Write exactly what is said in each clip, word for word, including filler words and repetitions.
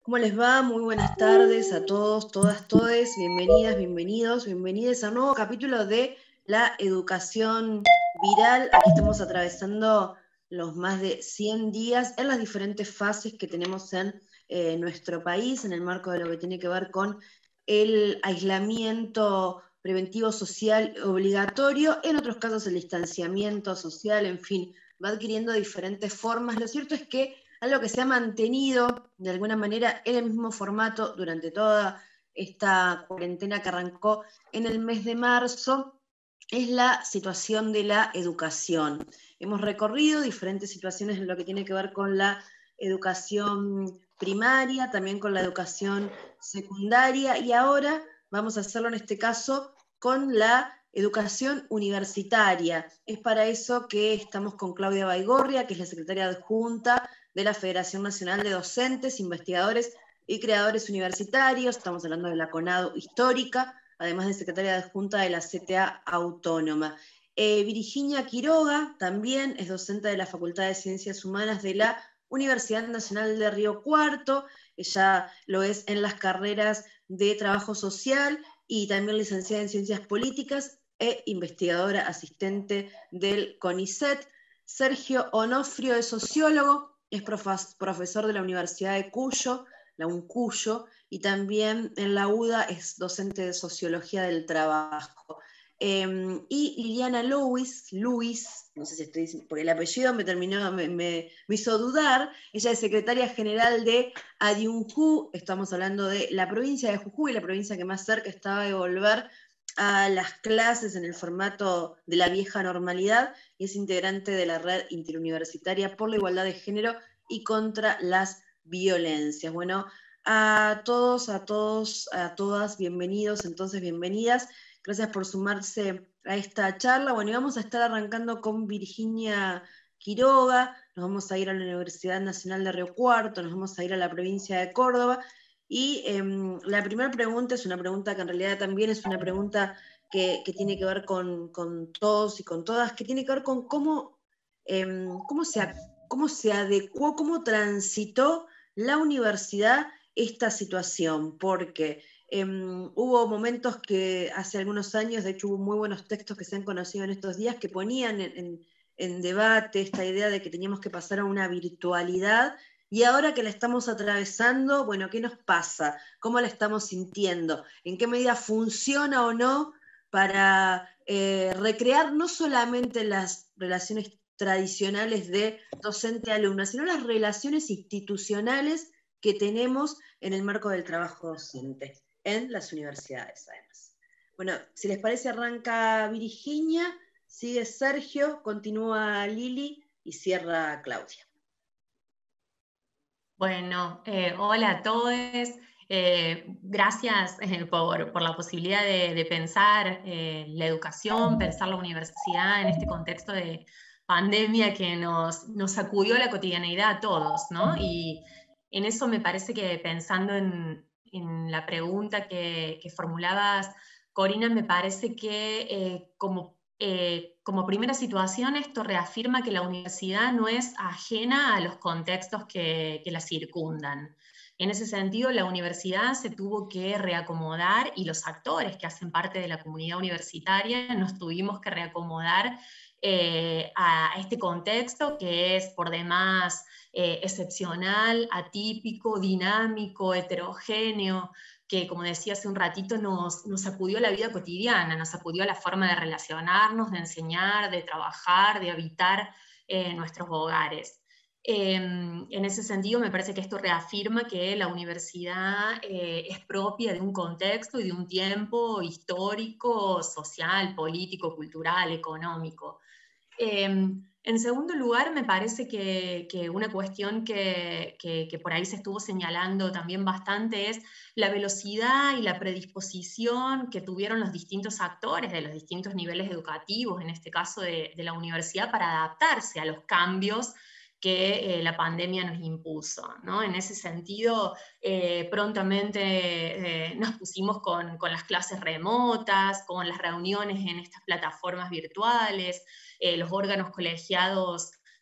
¿Cómo les va? Muy buenas tardes a todos, todas, todes. Bienvenidas, bienvenidos, bienvenidas a un nuevo capítulo de la educación viral. Aquí estamos atravesando los más de cien días en las diferentes fases que tenemos en eh, nuestro país, en el marco de lo que tiene que ver con el aislamiento preventivo social obligatorio, en otros casos el distanciamiento social, en fin, va adquiriendo diferentes formas. Lo cierto es que algo que se ha mantenido de alguna manera en el mismo formato durante toda esta cuarentena que arrancó en el mes de marzo, es la situación de la educación. Hemos recorrido diferentes situaciones en lo que tiene que ver con la educación primaria, también con la educación secundaria, y ahora vamos a hacerlo en este caso con la educación universitaria. Es para eso que estamos con Claudia Baigorria, que es la secretaria adjunta de la Federación Nacional de Docentes, Investigadores y Creadores Universitarios. Estamos hablando de la CONADO histórica, además de secretaria adjunta de la C T A autónoma. Eh, Virginia Quiroga también es docente de la Facultad de Ciencias Humanas de la Universidad Nacional de Río Cuarto. Ella lo es en las carreras de Trabajo Social y también licenciada en Ciencias Políticas e investigadora asistente del CONICET. Sergio Onofrio es sociólogo, es profesor de la Universidad de Cuyo, la UNCuyo, y también en la UDA es docente de Sociología del Trabajo. Eh, y Liliana Lewis, Luis, no sé si estoy diciendo, porque el apellido me terminó, me, me, me hizo dudar. Ella es secretaria general de Adiunjú. Estamos hablando de la provincia de Jujuy, la provincia que más cerca estaba de volver a las clases en el formato de la vieja normalidad, y es integrante de la Red Interuniversitaria por la Igualdad de Género y contra las Violencias. Bueno, a todos, a todos, a todas, bienvenidos, entonces bienvenidas. Gracias por sumarse a esta charla. Bueno, y vamos a estar arrancando con Virginia Quiroga, nos vamos a ir a la Universidad Nacional de Río Cuarto, nos vamos a ir a la provincia de Córdoba, y eh, la primera pregunta es una pregunta que en realidad también es una pregunta que, que tiene que ver con, con todos y con todas, que tiene que ver con cómo, eh, cómo, se, cómo se adecuó, cómo transitó la universidad esta situación, porque eh, hubo momentos que hace algunos años, de hecho hubo muy buenos textos que se han conocido en estos días, que ponían en, en, en debate esta idea de que teníamos que pasar a una virtualidad. Y ahora que la estamos atravesando, bueno, ¿qué nos pasa? ¿Cómo la estamos sintiendo? ¿En qué medida funciona o no para eh, recrear no solamente las relaciones tradicionales de docente-alumna, sino las relaciones institucionales que tenemos en el marco del trabajo docente en las universidades, además? Bueno, si les parece, arranca Virginia, sigue Sergio, continúa Lili y cierra Claudia. Bueno, eh, hola a todos. Eh, gracias eh, por, por la posibilidad de, de pensar eh, la educación, pensar la universidad en este contexto de pandemia que nos, nos sacudió la cotidianeidad a todos, ¿no? Y en eso me parece que pensando en, en la pregunta que, que formulabas, Corina, me parece que eh, como Eh, como primera situación, esto reafirma que la universidad no es ajena a los contextos que, que la circundan. En ese sentido, la universidad se tuvo que reacomodar y los actores que hacen parte de la comunidad universitaria nos tuvimos que reacomodar eh, a este contexto que es por demás eh, excepcional, atípico, dinámico, heterogéneo, que, como decía hace un ratito, nos, nos sacudió la vida cotidiana, nos sacudió la forma de relacionarnos, de enseñar, de trabajar, de habitar eh, nuestros hogares. Eh, en ese sentido, me parece que esto reafirma que la universidad eh, es propia de un contexto y de un tiempo histórico, social, político, cultural, económico. Eh, en segundo lugar, me parece que, que una cuestión que, que, que por ahí se estuvo señalando también bastante es la velocidad y la predisposición que tuvieron los distintos actores de los distintos niveles educativos, en este caso de, de la universidad, para adaptarse a los cambios que eh, la pandemia nos impuso, ¿no? En ese sentido, eh, prontamente eh, nos pusimos con, con las clases remotas, con las reuniones en estas plataformas virtuales. Eh, los órganos colegiados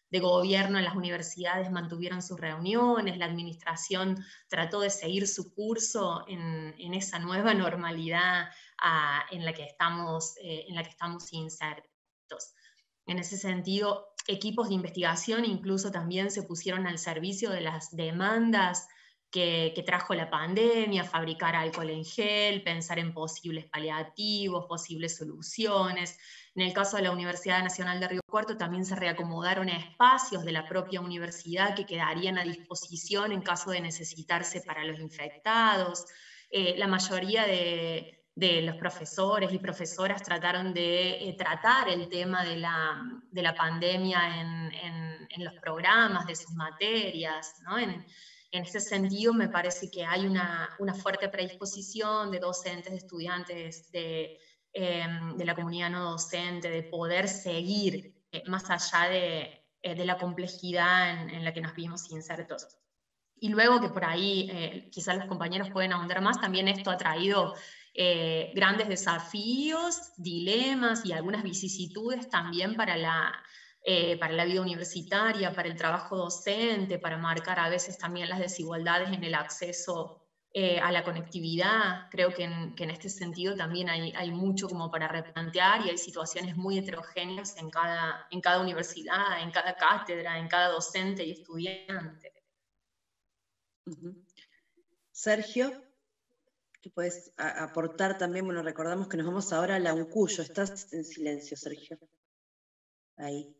de gobierno en las universidades mantuvieron sus reuniones, la administración trató de seguir su curso en, en esa nueva normalidad a, en, la que estamos, eh, en la que estamos insertos. En ese sentido, equipos de investigación incluso también se pusieron al servicio de las demandas que, que trajo la pandemia, fabricar alcohol en gel, pensar en posibles paliativos, posibles soluciones. En el caso de la Universidad Nacional de Río Cuarto también se reacomodaron espacios de la propia universidad que quedarían a disposición en caso de necesitarse para los infectados. Eh, la mayoría de, de los profesores y profesoras trataron de eh, tratar el tema de la, de la pandemia en, en, en los programas de sus materias, ¿no? En, en ese sentido me parece que hay una, una fuerte predisposición de docentes, de estudiantes, de Eh, de la comunidad no docente, de poder seguir eh, más allá de, eh, de la complejidad en, en la que nos vimos insertos. Y luego que por ahí eh, quizás los compañeros pueden ahondar más, también esto ha traído eh, grandes desafíos, dilemas y algunas vicisitudes también para la, eh, para la vida universitaria, para el trabajo docente, para marcar a veces también las desigualdades en el acceso Eh, a la conectividad. Creo que en, que en este sentido también hay, hay mucho como para replantear y hay situaciones muy heterogéneas en cada, en cada universidad, en cada cátedra, en cada docente y estudiante. Uh-huh. Sergio, ¿qué puedes aportar también? Bueno, recordamos que nos vamos ahora a la Uncuyo. Estás en silencio, Sergio. Ahí.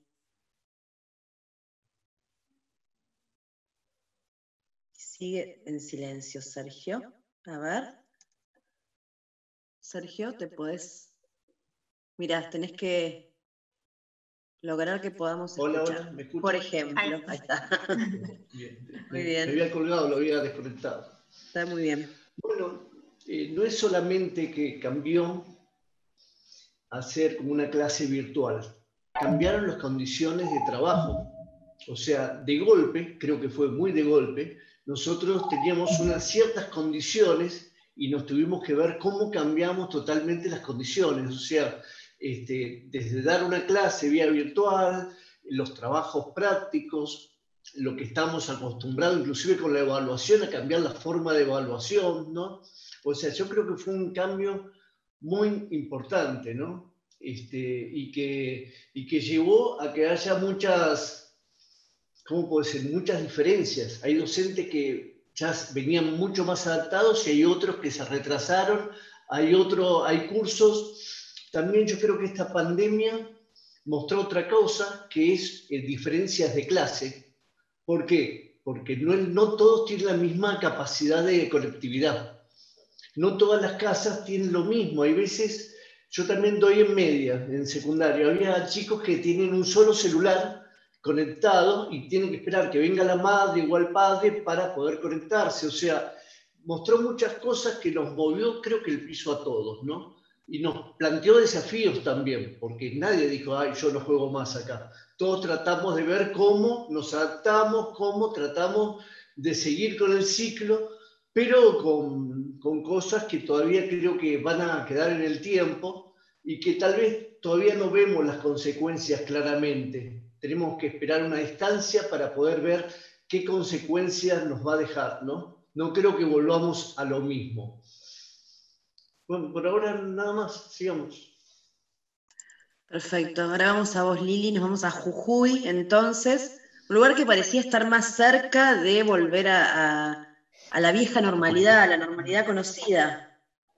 Sigue en silencio, Sergio. A ver. Sergio, te puedes... Mirá, tenés que lograr que podamos hola, escuchar. Hola, ¿me escuchas? Por ejemplo, ahí está. Bien. Muy bien. Me había colgado, lo había desconectado. Está muy bien. Bueno, eh, no es solamente que cambió a ser como una clase virtual, cambiaron las condiciones de trabajo. O sea, de golpe, creo que fue muy de golpe, nosotros teníamos unas ciertas condiciones y nos tuvimos que ver cómo cambiamos totalmente las condiciones. O sea, este, desde dar una clase vía virtual, los trabajos prácticos, lo que estamos acostumbrados, inclusive con la evaluación, a cambiar la forma de evaluación, ¿no? O sea, yo creo que fue un cambio muy importante, ¿no? Este, y, que, y que llevó a que haya muchas, ¿cómo puedo decir? Muchas diferencias. Hay docentes que ya venían mucho más adaptados y hay otros que se retrasaron, hay, otro, hay cursos. También yo creo que esta pandemia mostró otra cosa, que es eh, diferencias de clase. ¿Por qué? Porque no, no todos tienen la misma capacidad de conectividad. No todas las casas tienen lo mismo. Hay veces, yo también doy en media, en secundaria, había chicos que tienen un solo celular conectado y tienen que esperar que venga la madre o el padre para poder conectarse. O sea, mostró muchas cosas que nos movió, creo que el piso a todos, ¿no? Y nos planteó desafíos también, porque nadie dijo, ay, yo no juego más acá. Todos tratamos de ver cómo nos adaptamos, cómo tratamos de seguir con el ciclo, pero con, con cosas que todavía creo que van a quedar en el tiempo y que tal vez todavía no vemos las consecuencias claramente. Tenemos que esperar una distancia para poder ver qué consecuencias nos va a dejar, ¿no? No creo que volvamos a lo mismo. Bueno, por ahora nada más, sigamos. Perfecto, ahora vamos a vos, Lili, nos vamos a Jujuy, entonces, un lugar que parecía estar más cerca de volver a, a, a la vieja normalidad, a la normalidad conocida.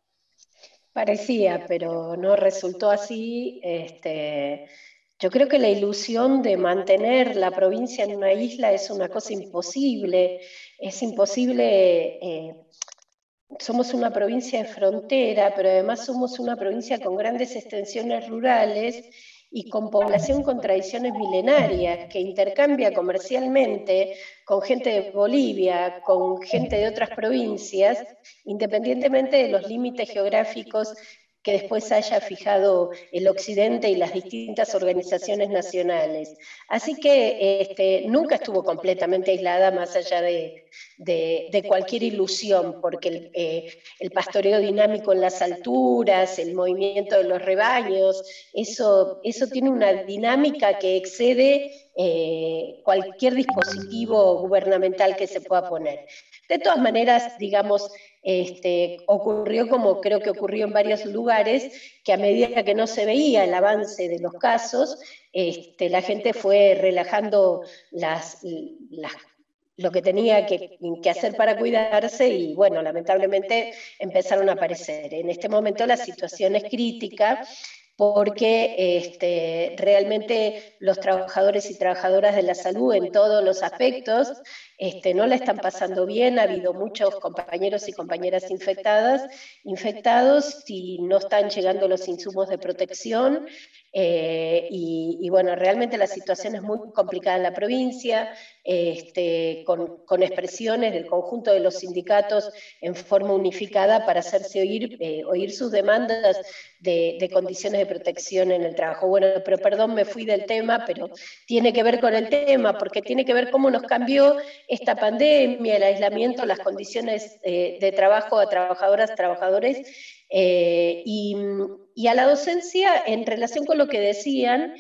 Parecía, pero no resultó así. Este, yo creo que la ilusión de mantener la provincia en una isla es una cosa imposible, es imposible... Eh, Somos una provincia de frontera, pero además somos una provincia con grandes extensiones rurales y con población con tradiciones milenarias, que intercambia comercialmente con gente de Bolivia, con gente de otras provincias, independientemente de los límites geográficos que después haya fijado el Occidente y las distintas organizaciones nacionales. Así que este, nunca estuvo completamente aislada más allá de, de, de cualquier ilusión, porque el, eh, el pastoreo dinámico en las alturas, el movimiento de los rebaños, eso, eso tiene una dinámica que excede eh, cualquier dispositivo gubernamental que se pueda poner. De todas maneras, digamos, este, ocurrió como creo que ocurrió en varios lugares, que a medida que no se veía el avance de los casos, este, la gente fue relajando las, las, lo que tenía que, que hacer para cuidarse y, bueno, lamentablemente empezaron a aparecer. En este momento la situación es crítica, porque este, realmente los trabajadores y trabajadoras de la salud en todos los aspectos este, no la están pasando bien. Ha habido muchos compañeros y compañeras infectadas, infectados y no están llegando los insumos de protección. Eh, y, y bueno, realmente la situación es muy complicada en la provincia, este, con, con expresiones del conjunto de los sindicatos en forma unificada para hacerse oír, eh, oír sus demandas de, de condiciones de protección en el trabajo. Bueno, pero perdón, me fui del tema, pero tiene que ver con el tema, porque tiene que ver cómo nos cambió esta pandemia, el aislamiento, las condiciones eh, de trabajo a trabajadoras, trabajadores, eh, y, y a la docencia en relación con lo que decían.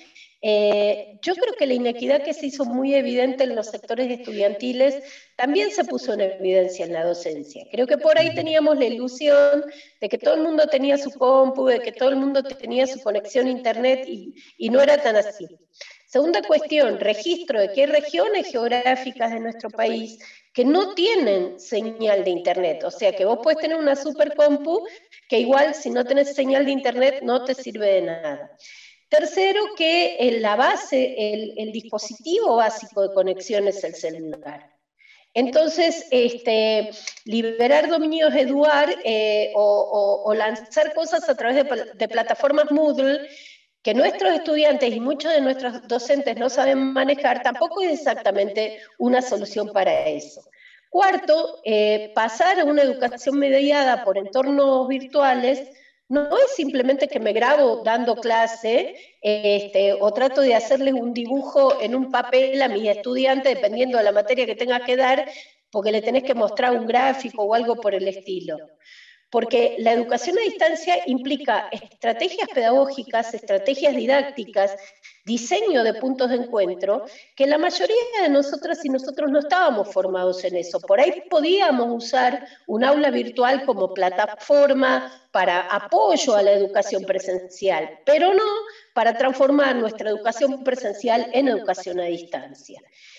Eh, yo creo que la inequidad que se hizo muy evidente en los sectores estudiantiles también se puso en evidencia en la docencia. Creo que por ahí teníamos la ilusión de que todo el mundo tenía su compu, de que todo el mundo tenía su conexión a internet y, y no era tan así. Segunda cuestión, registro de que hay regiones geográficas de nuestro país que no tienen señal de internet, o sea que vos podés tener una super compu que igual si no tenés señal de internet no te sirve de nada. Tercero, que en la base, el, el dispositivo básico de conexión es el celular. Entonces, este, liberar dominios Eduard eh, o, o, o lanzar cosas a través de, de plataformas Moodle que nuestros estudiantes y muchos de nuestros docentes no saben manejar, tampoco es exactamente una solución para eso. Cuarto, eh, pasar a una educación mediada por entornos virtuales no es simplemente que me grabo dando clase este, o trato de hacerles un dibujo en un papel a mis estudiantes, dependiendo de la materia que tenga que dar, porque le tenés que mostrar un gráfico o algo por el estilo. Porque la educación a distancia implica estrategias pedagógicas, estrategias didácticas, diseño de puntos de encuentro, que la mayoría de nosotras y nosotros no estábamos formados en eso. Por ahí podíamos usar un aula virtual como plataforma para apoyo a la educación presencial, pero no para transformar nuestra educación presencial en educación a distancia.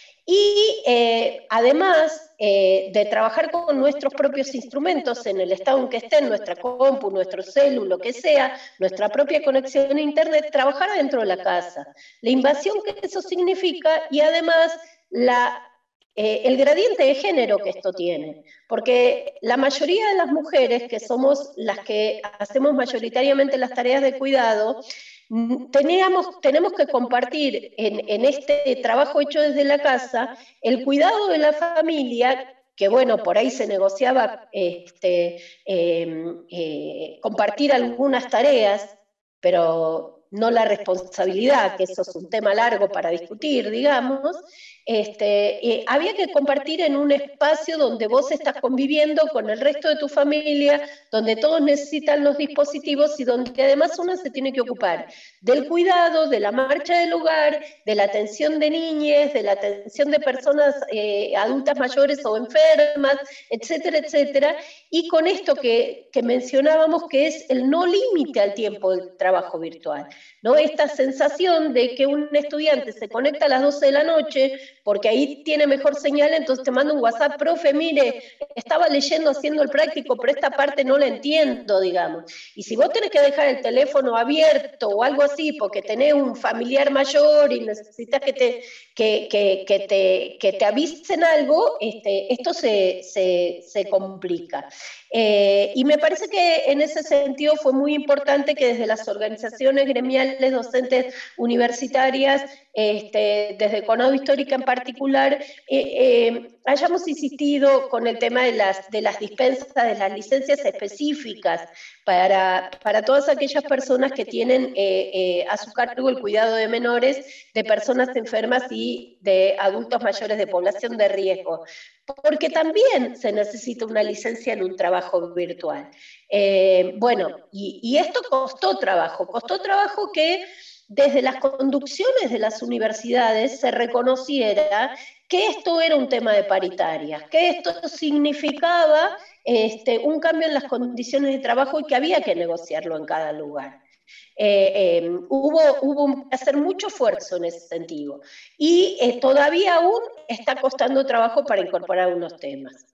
Y eh, además eh, de trabajar con nuestros propios instrumentos en el estado en que estén, nuestra compu, nuestro celu, lo que sea, nuestra propia conexión a internet, trabajar dentro de la casa. La invasión que eso significa y además la, eh, el gradiente de género que esto tiene. Porque la mayoría de las mujeres, que somos las que hacemos mayoritariamente las tareas de cuidado, Teníamos, tenemos que compartir en, en este trabajo hecho desde la casa el cuidado de la familia, que bueno, por ahí se negociaba este, eh, eh, compartir algunas tareas, pero no la responsabilidad, que eso es un tema largo para discutir, digamos. Este, eh, había que compartir en un espacio donde vos estás conviviendo con el resto de tu familia, donde todos necesitan los dispositivos y donde además uno se tiene que ocupar del cuidado, de la marcha del hogar, de la atención de niñez, de la atención de personas eh, adultas mayores o enfermas, etcétera, etcétera, y con esto que, que mencionábamos, que es el no límite al tiempo del trabajo virtual, ¿no? Esta sensación de que un estudiante se conecta a las doce de la noche porque ahí tiene mejor señal, entonces te manda un WhatsApp, profe, mire, estaba leyendo, haciendo el práctico, pero esta parte no la entiendo, digamos. Y si vos tenés que dejar el teléfono abierto o algo así, porque tenés un familiar mayor y necesitas que te, que, que, que te, que te avisen algo, este, esto se, se, se complica. Eh, y me parece que en ese sentido fue muy importante que desde las organizaciones gremiales, docentes universitarias, este, desde Conado Histórica en particular, eh, eh, hayamos insistido con el tema de las, de las dispensas, de las licencias específicas para, para todas aquellas personas que tienen eh, eh, a su cargo el cuidado de menores, de personas enfermas y de adultos mayores de población de riesgo, porque también se necesita una licencia en un trabajo virtual. Eh, bueno, y, y esto costó trabajo, costó trabajo que desde las conducciones de las universidades se reconociera que esto era un tema de paritarias, que esto significaba este, un cambio en las condiciones de trabajo y que había que negociarlo en cada lugar. Eh, eh, hubo, hubo que hacer mucho esfuerzo en ese sentido y eh, todavía aún está costando trabajo para incorporar unos temas.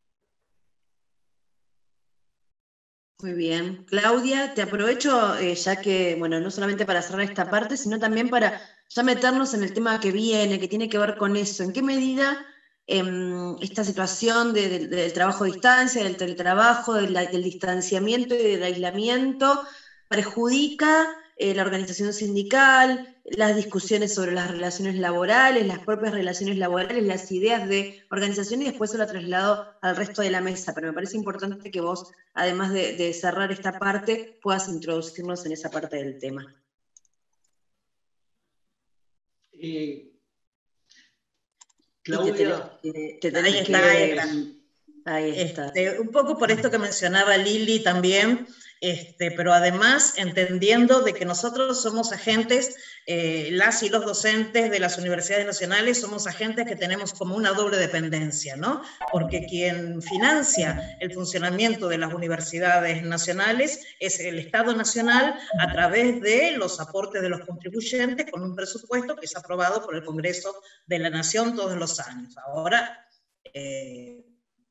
Muy bien. Claudia, te aprovecho eh, ya que, bueno, no solamente para cerrar esta parte, sino también para ya meternos en el tema que viene, que tiene que ver con eso. ¿En qué medida eh, esta situación de, de, del trabajo a distancia, del teletrabajo, del, del distanciamiento y del aislamiento perjudica eh, la organización sindical, las discusiones sobre las relaciones laborales, las propias relaciones laborales, las ideas de organización, y después se lo traslado al resto de la mesa? Pero me parece importante que vos, además de, de cerrar esta parte, puedas introducirnos en esa parte del tema. Eh, Claudia, te, te, te tenés ahí que... está, Ahí está. Este, un poco por esto que mencionaba Lili también, este, pero además entendiendo de que nosotros somos agentes, eh, las y los docentes de las universidades nacionales somos agentes que tenemos como una doble dependencia, ¿no? Porque quien financia el funcionamiento de las universidades nacionales es el Estado Nacional a través de los aportes de los contribuyentes con un presupuesto que es aprobado por el Congreso de la Nación todos los años. Ahora, eh,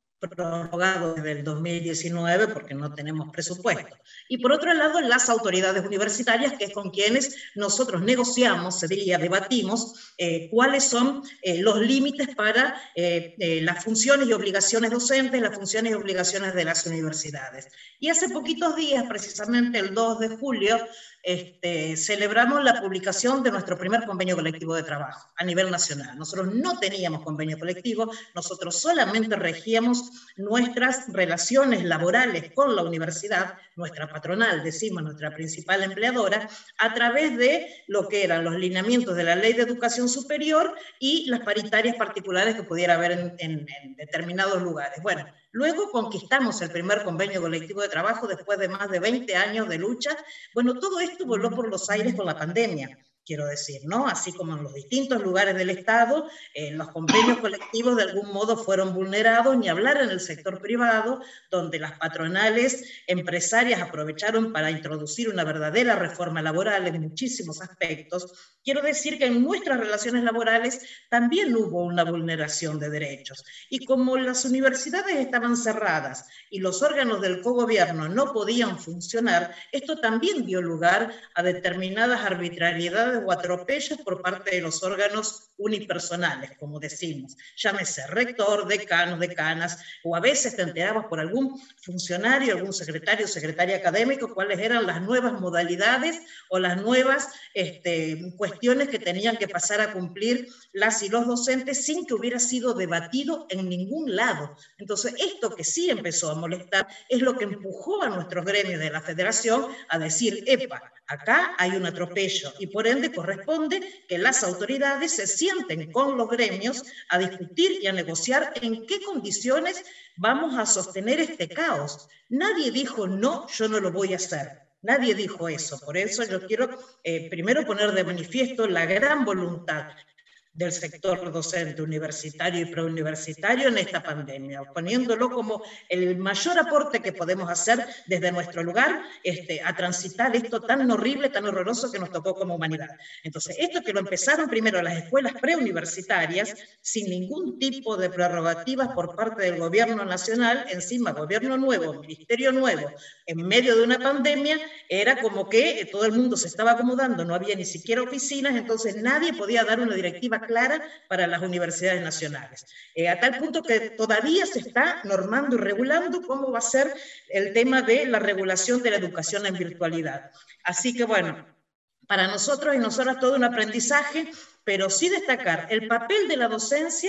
prorrogado desde el dos mil diecinueve porque no tenemos presupuesto. Y por otro lado, las autoridades universitarias, que es con quienes nosotros negociamos, se diría, debatimos, eh, cuáles son eh, los límites para eh, eh, las funciones y obligaciones docentes, las funciones y obligaciones de las universidades. Y hace poquitos días, precisamente el dos de julio, Este, celebramos la publicación de nuestro primer convenio colectivo de trabajo a nivel nacional. Nosotros no teníamos convenio colectivo, nosotros solamente regíamos nuestras relaciones laborales con la universidad, nuestra patronal, decimos, nuestra principal empleadora, a través de lo que eran los lineamientos de la Ley de Educación Superior y las paritarias particulares que pudiera haber en, en, en determinados lugares. Bueno, luego conquistamos el primer convenio colectivo de trabajo después de más de veinte años de lucha. Bueno, todo esto voló por los aires con la pandemia, quiero decir, ¿no? Así como en los distintos lugares del Estado, eh, los convenios colectivos de algún modo fueron vulnerados, ni hablar en el sector privado, donde las patronales empresarias aprovecharon para introducir una verdadera reforma laboral en muchísimos aspectos. Quiero decir que en nuestras relaciones laborales también hubo una vulneración de derechos. Y como las universidades estaban cerradas y los órganos del cogobierno no podían funcionar, esto también dio lugar a determinadas arbitrariedades o atropellos por parte de los órganos unipersonales, como decimos. Llámese rector, decanos, decanas, o a veces te enterabas por algún funcionario, algún secretario o secretaria académico, cuáles eran las nuevas modalidades o las nuevas este, cuestiones que tenían que pasar a cumplir las y los docentes sin que hubiera sido debatido en ningún lado. Entonces, esto que sí empezó a molestar es lo que empujó a nuestros gremios de la federación a decir, epa, acá hay un atropello y por ende corresponde que las autoridades se sienten con los gremios a discutir y a negociar en qué condiciones vamos a sostener este caos. Nadie dijo, no, yo no lo voy a hacer. Nadie dijo eso. Por eso yo quiero eh, primero poner de manifiesto la gran voluntad del sector docente universitario y preuniversitario en esta pandemia, poniéndolo como el mayor aporte que podemos hacer desde nuestro lugar este, a transitar esto tan horrible, tan horroroso que nos tocó como humanidad. Entonces, esto que lo empezaron primero las escuelas preuniversitarias, sin ningún tipo de prerrogativas por parte del gobierno nacional, encima gobierno nuevo, ministerio nuevo, en medio de una pandemia, era como que todo el mundo se estaba acomodando, no había ni siquiera oficinas, entonces nadie podía dar una directiva clara para las universidades nacionales. Eh, a tal punto que todavía se está normando y regulando cómo va a ser el tema de la regulación de la educación en virtualidad. Así que bueno, para nosotros y nosotras todo un aprendizaje, pero sí destacar el papel de la docencia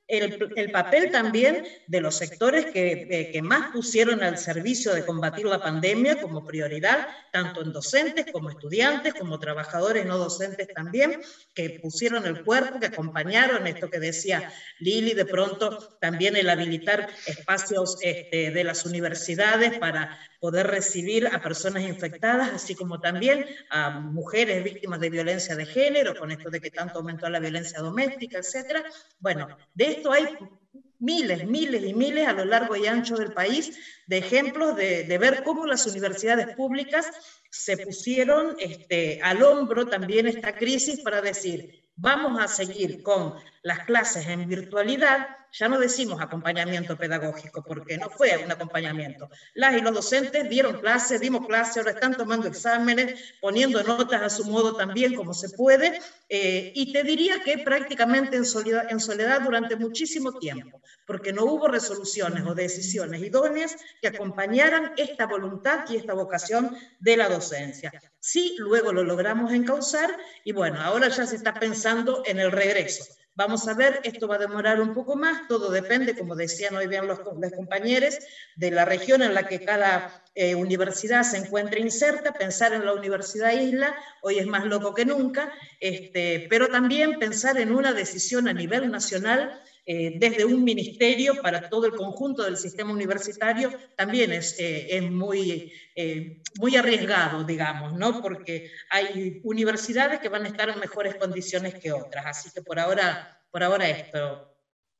El, el papel también de los sectores que, eh, que más pusieron al servicio de combatir la pandemia como prioridad, tanto en docentes como estudiantes, como trabajadores no docentes también, que pusieron el cuerpo, que acompañaron esto que decía Lili, de pronto también el habilitar espacios este, de las universidades para poder recibir a personas infectadas, así como también a mujeres víctimas de violencia de género, con esto de que tanto aumentó la violencia doméstica, etcétera. Bueno, de esto hay miles, miles y miles a lo largo y ancho del país de ejemplos de, de ver cómo las universidades públicas se pusieron este, al hombro también esta crisis para decir, vamos a seguir con las clases en virtualidad, ya no decimos acompañamiento pedagógico, porque no fue un acompañamiento. Las y los docentes dieron clases, dimos clases, ahora están tomando exámenes, poniendo notas a su modo también, como se puede, eh, y te diría que prácticamente en soledad, en soledad durante muchísimo tiempo, porque no hubo resoluciones o decisiones idóneas que acompañaran esta voluntad y esta vocación de la docencia. Sí, luego lo logramos encauzar, y bueno, ahora ya se está pensando en el regreso. Vamos a ver, esto va a demorar un poco más, todo depende, como decían hoy bien los, los compañeros, de la región en la que cada eh, universidad se encuentre inserta. Pensar en la Universidad Isla hoy es más loco que nunca, este, pero también pensar en una decisión a nivel nacional eh, desde un ministerio para todo el conjunto del sistema universitario también es, eh, es muy, eh, muy arriesgado, digamos, ¿no? Porque hay universidades que van a estar en mejores condiciones que otras, así que por ahora, por ahora esto.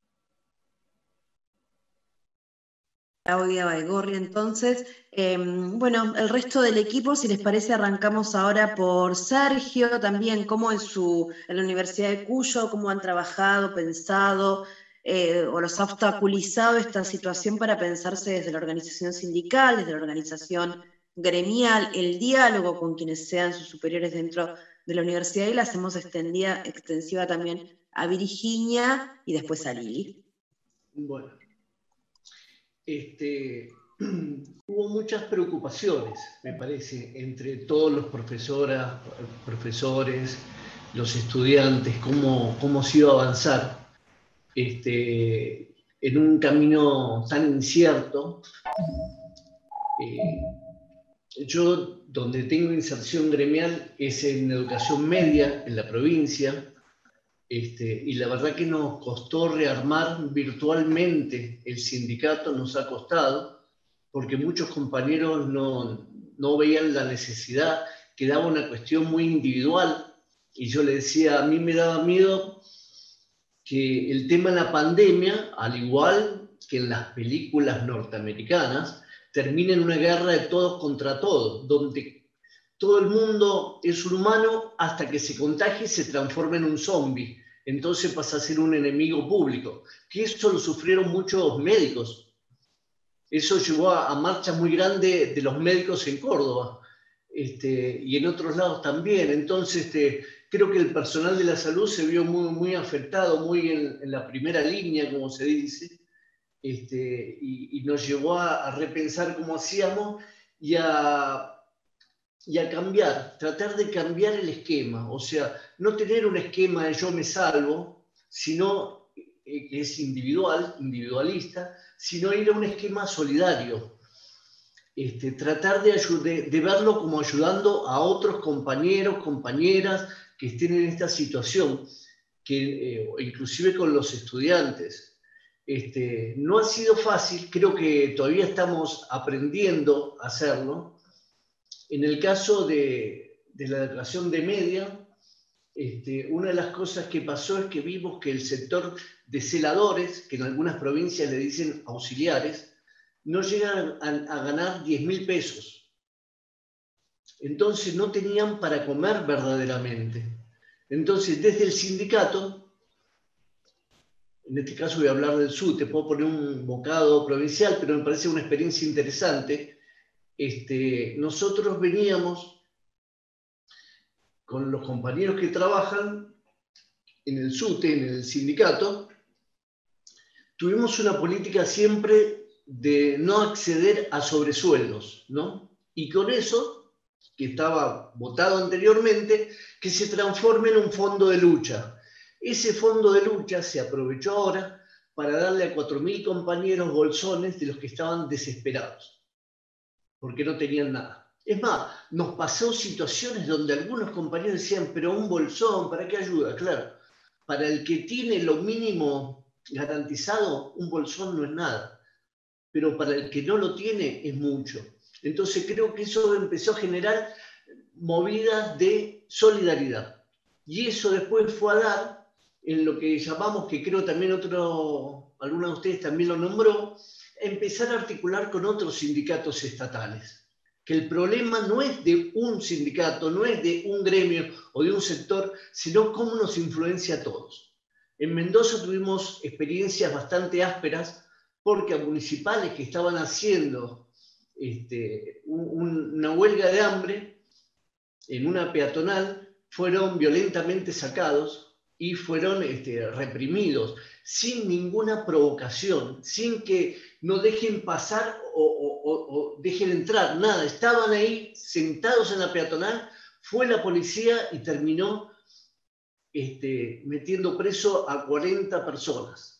Claudia Baigorria, entonces, eh, bueno, el resto del equipo, si les parece, arrancamos ahora por Sergio, también cómo en, su, en la Universidad de Cuyo, cómo han trabajado, pensado, eh, o los ha obstaculizado esta situación para pensarse desde la organización sindical, desde la organización gremial, el diálogo con quienes sean sus superiores dentro de la universidad, y la hacemos extendida, extensiva también a Virginia y después a Lili. Bueno. Este, hubo muchas preocupaciones, me parece, entre todos los profesoras, profesores, los estudiantes, cómo, cómo se iba a avanzar este, en un camino tan incierto. Eh, yo, donde tengo inserción gremial, es en educación media, en la provincia. Este, y la verdad que nos costó rearmar virtualmente el sindicato, nos ha costado, porque muchos compañeros no, no veían la necesidad, quedaba una cuestión muy individual, y yo le decía, a mí me daba miedo que el tema de la pandemia, al igual que en las películas norteamericanas, termine en una guerra de todos contra todos, donde todo el mundo es un humano hasta que se contagie y se transforma en un zombie. Entonces pasa a ser un enemigo público. Que eso lo sufrieron muchos médicos. Eso llevó a, a marchas muy grandes de los médicos en Córdoba este, y en otros lados también. Entonces este, creo que el personal de la salud se vio muy, muy afectado, muy en, en la primera línea, como se dice, este, y, y nos llevó a, a repensar cómo hacíamos y a... y a cambiar, tratar de cambiar el esquema, o sea, no tener un esquema de yo me salvo, sino que es individual, individualista, sino ir a un esquema solidario. Este, tratar de, de, de verlo como ayudando a otros compañeros, compañeras que estén en esta situación, que, eh, inclusive con los estudiantes. Este, no ha sido fácil, creo que todavía estamos aprendiendo a hacerlo. En el caso de, de la educación de media, este, una de las cosas que pasó es que vimos que el sector de celadores, que en algunas provincias le dicen auxiliares, no llegan a, a ganar diez mil pesos. Entonces no tenían para comer verdaderamente. Entonces desde el sindicato, en este caso voy a hablar del sur, te puedo poner un bocado provincial, pero me parece una experiencia interesante. Este, nosotros veníamos con los compañeros que trabajan en el SUTE, en el sindicato, tuvimos una política siempre de no acceder a sobresueldos, ¿no? Y con eso, que estaba votado anteriormente, que se transforme en un fondo de lucha. Ese fondo de lucha se aprovechó ahora para darle a cuatro mil compañeros bolsones de los que estaban desesperados, porque no tenían nada. Es más, nos pasó situaciones donde algunos compañeros decían, pero un bolsón, ¿para qué ayuda? Claro, para el que tiene lo mínimo garantizado, un bolsón no es nada, pero para el que no lo tiene es mucho. Entonces creo que eso empezó a generar movidas de solidaridad. Y eso después fue a dar en lo que llamamos, que creo también otro, alguno de ustedes también lo nombró, empezar a articular con otros sindicatos estatales. Que el problema no es de un sindicato, no es de un gremio o de un sector, sino cómo nos influencia a todos. En Mendoza tuvimos experiencias bastante ásperas porque a municipales que estaban haciendo este, un, una huelga de hambre en una peatonal fueron violentamente sacados y fueron este, reprimidos sin ninguna provocación, sin que no dejen pasar o, o, o, o dejen entrar, nada. Estaban ahí sentados en la peatonal, fue la policía y terminó este, metiendo preso a cuarenta personas.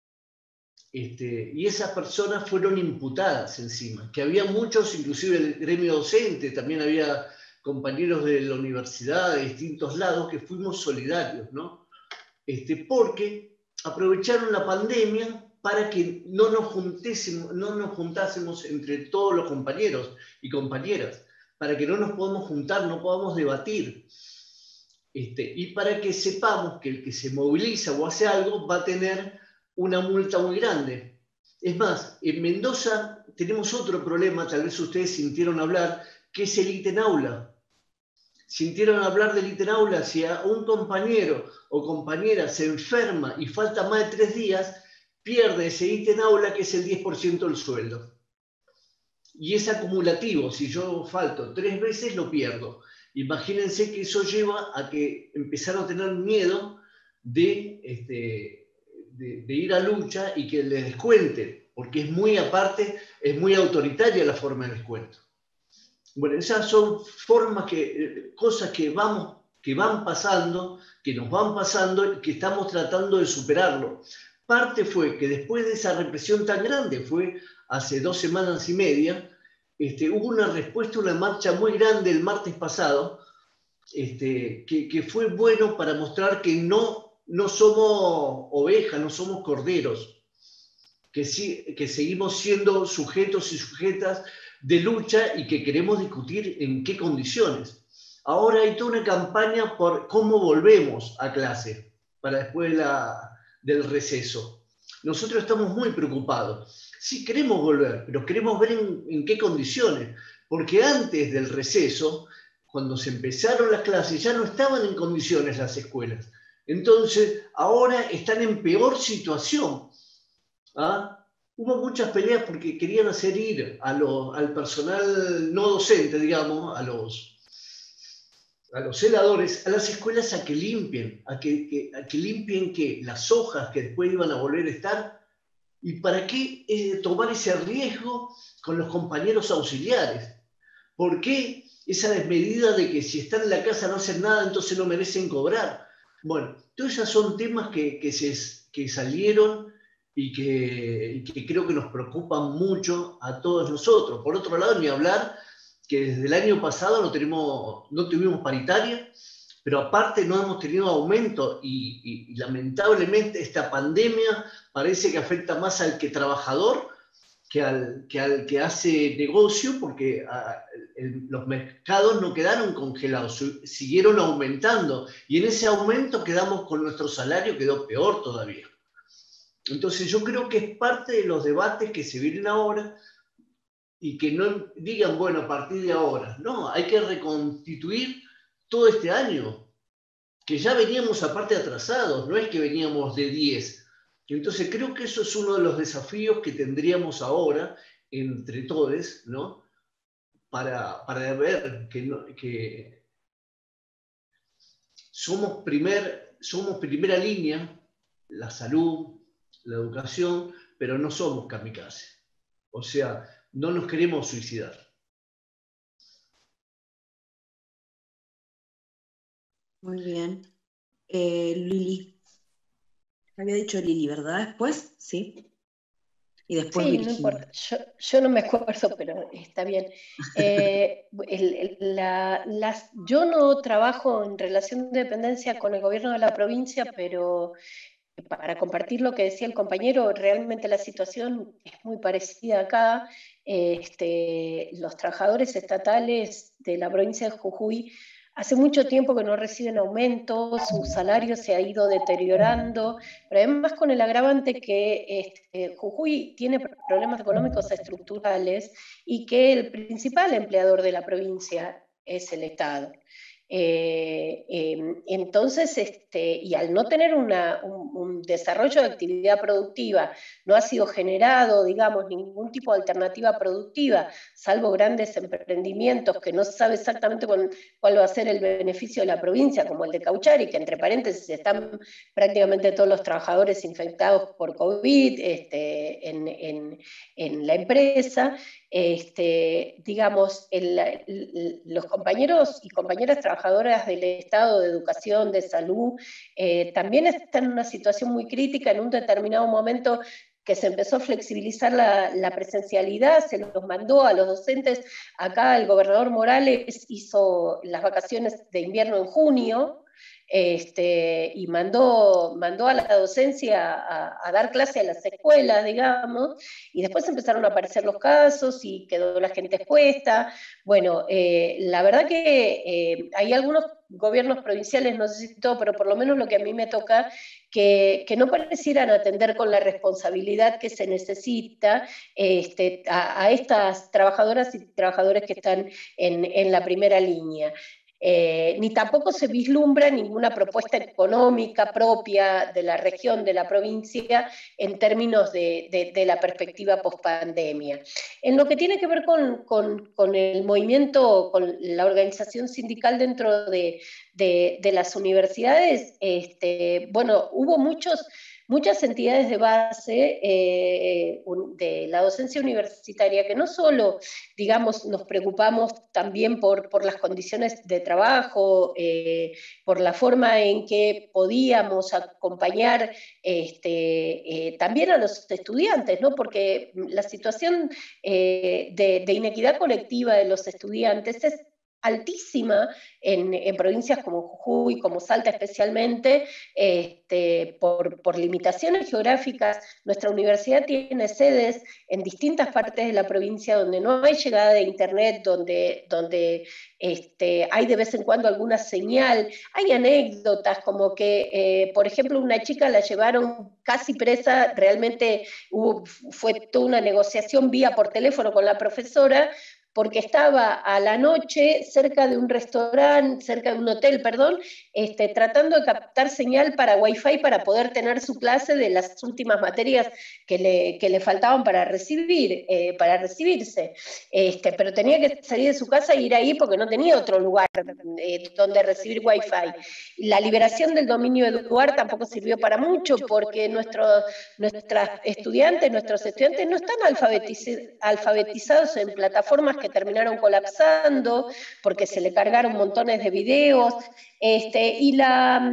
Este, y esas personas fueron imputadas encima, que había muchos, inclusive el gremio docente, también había compañeros de la universidad, de distintos lados, que fuimos solidarios, ¿no? Este, porque aprovecharon la pandemia para que no nos, juntésemos, no nos juntásemos entre todos los compañeros y compañeras, para que no nos podamos juntar, no podamos debatir. Este, y para que sepamos que el que se moviliza o hace algo va a tener una multa muy grande. Es más, en Mendoza tenemos otro problema, tal vez ustedes sintieron hablar, que es el ítem aula. Sintieron hablar del ítem aula, si a un compañero o compañera se enferma y falta más de tres días, pierde ese ítem aula que es el diez por ciento del sueldo. Y es acumulativo, si yo falto tres veces lo pierdo. Imagínense que eso lleva a que empezaron a tener miedo de... Este, De, de ir a lucha y que le descuenten, porque es muy aparte, es muy autoritaria la forma de descuento. Bueno, esas son formas que, cosas que, vamos, que van pasando, que nos van pasando y que estamos tratando de superarlo. Parte fue que después de esa represión tan grande, fue hace dos semanas y media, este, hubo una respuesta, una marcha muy grande el martes pasado, este, que, que fue bueno para mostrar que no no somos ovejas, no somos corderos, que, sí, que seguimos siendo sujetos y sujetas de lucha y que queremos discutir en qué condiciones. Ahora hay toda una campaña por cómo volvemos a clase para después de la, del receso. Nosotros estamos muy preocupados. Sí queremos volver, pero queremos ver en, en qué condiciones, porque antes del receso, cuando se empezaron las clases, ya no estaban en condiciones las escuelas. Entonces, ahora están en peor situación. ¿Ah? Hubo muchas peleas porque querían hacer ir a lo, al personal no docente, digamos, a los, a los celadores, a las escuelas a que limpien, a que, que, a que limpien ¿qué? Las hojas que después iban a volver a estar. ¿Y para qué eh, tomar ese riesgo con los compañeros auxiliares? ¿Por qué esa desmedida de que si están en la casa no hacen nada, entonces no merecen cobrar? Bueno, todos esos son temas que, que, se, que salieron y que, y que creo que nos preocupan mucho a todos nosotros. Por otro lado, ni hablar que desde el año pasado no, tenemos, no tuvimos paritaria, pero aparte no hemos tenido aumento y, y, y lamentablemente esta pandemia parece que afecta más al que trabajador que al que, al que hace negocio, porque a, el, los mercados no quedaron congelados, siguieron aumentando, y en ese aumento quedamos con nuestro salario, quedó peor todavía. Entonces yo creo que es parte de los debates que se vienen ahora, y que no digan, bueno, a partir de ahora, no, hay que reconstituir todo este año, que ya veníamos aparte atrasados, no es que veníamos de diez. Entonces creo que eso es uno de los desafíos que tendríamos ahora entre todos, ¿no? Para, para ver que, no, que somos, primer, somos primera línea, la salud, la educación, pero no somos kamikaze. O sea, no nos queremos suicidar. Muy bien. Eh, Lili. Había dicho Lili, ¿verdad? Después, sí. Y después Sí, Virginia. no importa, yo, yo no me acuerdo, pero está bien. Eh, el- el- la- las, yo no trabajo en relación de dependencia con el gobierno de la provincia, pero para compartir lo que decía el compañero, realmente la situación es muy parecida acá. Este, los trabajadores estatales de la provincia de Jujuy hace mucho tiempo que no reciben aumentos, su salario se ha ido deteriorando, pero además con el agravante que este, Jujuy tiene problemas económicos estructurales y que el principal empleador de la provincia es el Estado. Eh, eh, entonces, este, y al no tener una, un, un desarrollo de actividad productiva, no ha sido generado, digamos, ningún tipo de alternativa productiva, salvo grandes emprendimientos que no se sabe exactamente cuál, cuál va a ser el beneficio de la provincia, como el de Cauchari, que entre paréntesis están prácticamente todos los trabajadores infectados por COVID este, en, en, en la empresa. Este, digamos, el, el, los compañeros y compañeras trabajadoras del Estado de Educación, de Salud, eh, también están en una situación muy crítica. En un determinado momento que se empezó a flexibilizar la, la presencialidad, se los mandó a los docentes. Acá el gobernador Morales hizo las vacaciones de invierno en junio, este, y mandó, mandó a la docencia a, a dar clase a las escuelas, digamos, y después empezaron a aparecer los casos y quedó la gente expuesta. Bueno, eh, la verdad que eh, hay algunos gobiernos provinciales, no sé si todo, pero por lo menos lo que a mí me toca, que, que no parecieran atender con la responsabilidad que se necesita este, a, a estas trabajadoras y trabajadores que están en, en la primera línea. Eh, ni tampoco se vislumbra ninguna propuesta económica propia de la región, de la provincia, en términos de, de, de la perspectiva pospandemia. En lo que tiene que ver con, con, con el movimiento, con la organización sindical dentro de, de, de las universidades, este, bueno, hubo muchos... muchas entidades de base eh, de la docencia universitaria que no solo, digamos, nos preocupamos también por, por las condiciones de trabajo, eh, por la forma en que podíamos acompañar este, eh, también a los estudiantes, ¿no? Porque la situación eh, de, de inequidad colectiva de los estudiantes es altísima en, en provincias como Jujuy, como Salta especialmente, este, por, por limitaciones geográficas. Nuestra universidad tiene sedes en distintas partes de la provincia donde no hay llegada de internet, donde, donde este, hay de vez en cuando alguna señal. Hay anécdotas como que, eh, por ejemplo, una chica la llevaron casi presa, realmente hubo, fue toda una negociación vía por teléfono con la profesora, porque estaba a la noche cerca de un restaurante, cerca de un hotel, perdón, este, tratando de captar señal para Wi-Fi para poder tener su clase de las últimas materias que le, que le faltaban para recibir, eh, para recibirse. Este, pero tenía que salir de su casa e ir ahí porque no tenía otro lugar eh, donde recibir Wi-Fi. La liberación del dominio Eduard tampoco sirvió para mucho porque nuestros, nuestras estudiantes, nuestros estudiantes no están alfabetiz alfabetizados en plataformas que terminaron colapsando porque se le cargaron montones de videos. Este, y, la,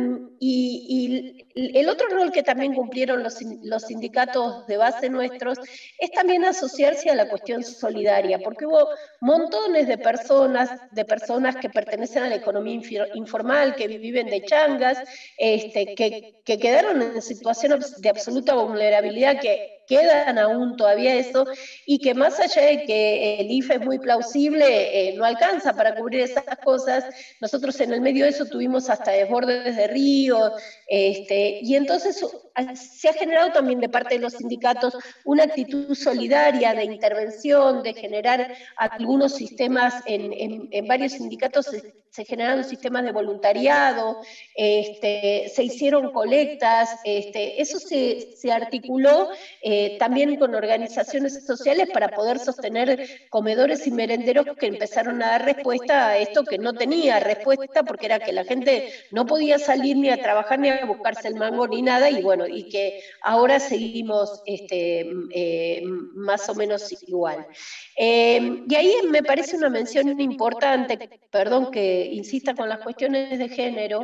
y, y el otro rol que también cumplieron los, los sindicatos de base nuestros es también asociarse a la cuestión solidaria, porque hubo montones de personas, de personas que pertenecen a la economía informal, que viven de changas, este, que, que quedaron en situación de absoluta vulnerabilidad, que quedan aún todavía eso, y que más allá de que el I F E es muy plausible, eh, no alcanza para cubrir esas cosas. Nosotros en el medio de eso tuvimos hasta desbordes de ríos, este, y entonces se ha generado también de parte de los sindicatos una actitud solidaria de intervención, de generar algunos sistemas, en, en, en varios sindicatos se, se generaron sistemas de voluntariado, este, se hicieron colectas, este, eso se, se articuló eh, también con organizaciones sociales para poder sostener comedores y merenderos que empezaron a dar respuesta a esto que no tenía respuesta, porque era que la gente no podía salir ni a trabajar ni a buscarse el mango ni nada, y bueno, y que ahora seguimos este, eh, más o menos igual. Eh, y ahí me parece una mención importante, perdón que insista con las cuestiones de género,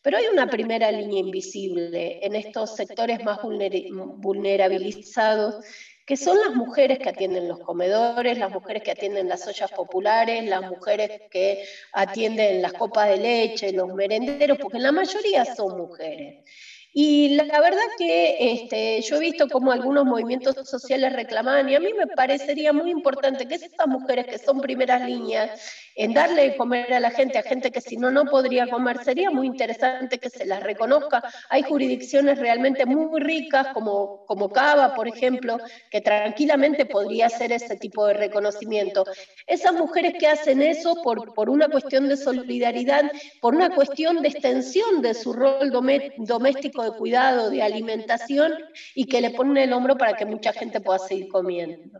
Pero hay una primera línea invisible en estos sectores más vulnerabilizados, que son las mujeres que atienden los comedores, las mujeres que atienden las ollas populares, las mujeres que atienden las copas de leche, los merenderos, porque la mayoría son mujeres. Y la verdad que este, yo he visto cómo algunos movimientos sociales reclamaban, y a mí me parecería muy importante que estas mujeres que son primeras líneas en darle de comer a la gente, a gente que si no, no podría comer, sería muy interesante que se las reconozca. Hay jurisdicciones realmente muy ricas, como, como Cava, por ejemplo, que tranquilamente podría hacer ese tipo de reconocimiento. Esas mujeres que hacen eso por, por una cuestión de solidaridad, por una cuestión de extensión de su rol doméstico de cuidado, de alimentación, y que le ponen el hombro para que mucha gente pueda seguir comiendo.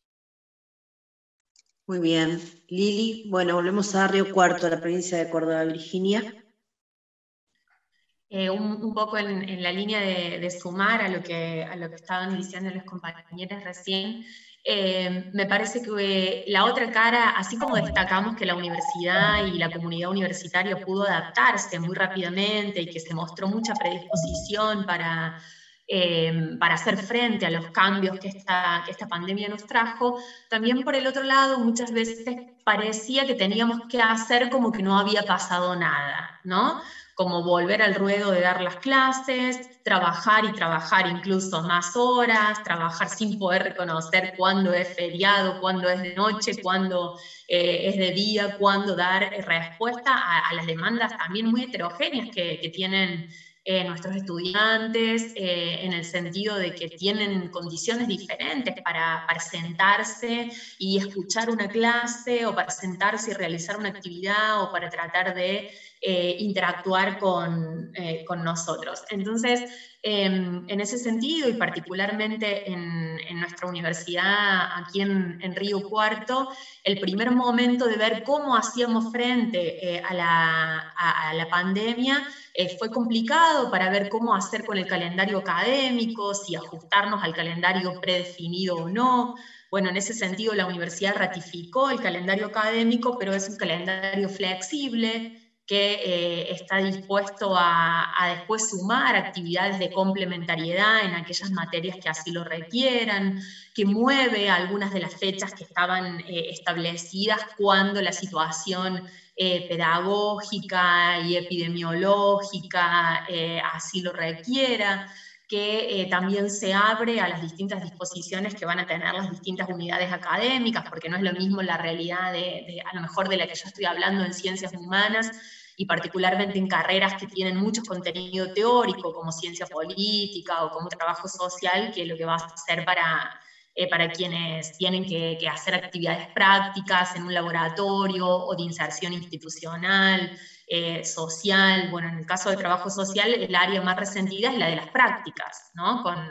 Muy bien. Lili, bueno, volvemos a Río Cuarto, a la provincia de Córdoba, Virginia. Eh, un, un poco en, en la línea de, de sumar a lo, que, a lo que estaban diciendo los compañeros recién, eh, me parece que eh, la otra cara, así como destacamos que la universidad y la comunidad universitaria pudo adaptarse muy rápidamente y que se mostró mucha predisposición para... Eh, para hacer frente a los cambios que esta, que esta pandemia nos trajo, también por el otro lado muchas veces parecía que teníamos que hacer como que no había pasado nada, ¿no? Como volver al ruedo de dar las clases, trabajar y trabajar incluso más horas, trabajar sin poder reconocer cuándo es feriado, cuándo es de noche, cuándo eh, es de día, cuándo dar respuesta a, a las demandas también muy heterogéneas que, que tienen Eh, nuestros estudiantes, eh, en el sentido de que tienen condiciones diferentes para, para sentarse y escuchar una clase, o para sentarse y realizar una actividad, o para tratar de eh, interactuar con, eh, con nosotros. Entonces, eh, en ese sentido, y particularmente en, en nuestra universidad aquí en, en Río Cuarto, el primer momento de ver cómo hacíamos frente eh, a, la, a, a la pandemia eh, fue complicado, para ver cómo hacer con el calendario académico, si ajustarnos al calendario predefinido o no. Bueno, en ese sentido la universidad ratificó el calendario académico, pero es un calendario flexible, que eh, está dispuesto a, a después sumar actividades de complementariedad en aquellas materias que así lo requieran, que mueve algunas de las fechas que estaban eh, establecidas cuando la situación eh, pedagógica y epidemiológica eh, así lo requiera, que eh, también se abre a las distintas disposiciones que van a tener las distintas unidades académicas, porque no es lo mismo la realidad de, de, a lo mejor de la que yo estoy hablando en ciencias humanas, y particularmente en carreras que tienen mucho contenido teórico, como ciencia política o como trabajo social, que lo que va a hacer para, eh, para quienes tienen que, que hacer actividades prácticas en un laboratorio o de inserción institucional, eh, social. Bueno, en el caso de trabajo social, el área más resentida es la de las prácticas, ¿no? Con,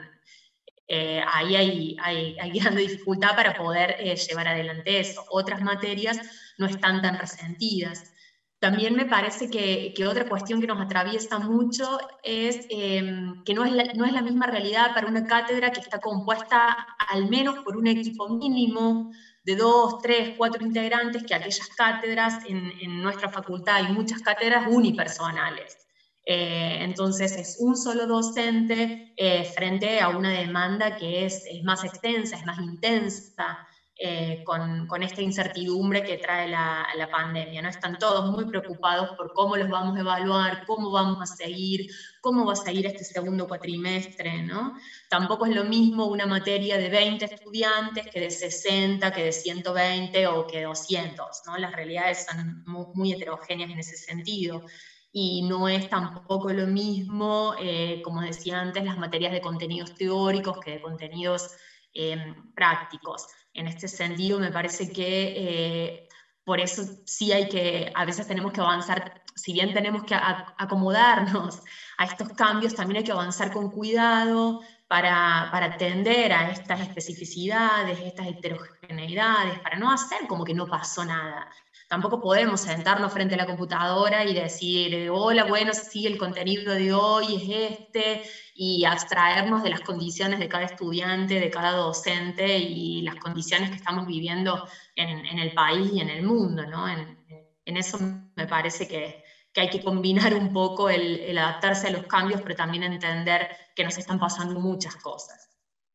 eh, ahí hay, hay, hay gran dificultad para poder eh, llevar adelante eso. Otras materias no están tan resentidas. También me parece que, que otra cuestión que nos atraviesa mucho es eh, que no es, la, no es la misma realidad para una cátedra que está compuesta al menos por un equipo mínimo de dos, tres, cuatro integrantes, que aquellas cátedras en, en nuestra facultad hay muchas cátedras unipersonales. Eh, entonces es un solo docente eh, frente a una demanda que es, es más extensa, es más intensa. Eh, con, con esta incertidumbre que trae la, la pandemia, ¿no? Están todos muy preocupados por cómo los vamos a evaluar, cómo vamos a seguir, cómo va a seguir este segundo cuatrimestre, ¿no? Tampoco es lo mismo una materia de veinte estudiantes que de sesenta, que de ciento veinte o que de doscientos, ¿no? Las realidades son muy, muy heterogéneas en ese sentido. Y no es tampoco lo mismo, eh, como decía antes, las materias de contenidos teóricos que de contenidos eh, prácticos. En este sentido, me parece que eh, por eso sí hay que, a veces tenemos que avanzar, si bien tenemos que a, acomodarnos a estos cambios, también hay que avanzar con cuidado para, para atender a estas especificidades, estas heterogeneidades, para no hacer como que no pasó nada. Tampoco podemos sentarnos frente a la computadora y decir, hola, bueno, sí, el contenido de hoy es este, y abstraernos de las condiciones de cada estudiante, de cada docente, y las condiciones que estamos viviendo en, en el país y en el mundo, ¿no? En, en eso me parece que, que que hay que combinar un poco el, el adaptarse a los cambios, pero también entender que nos están pasando muchas cosas.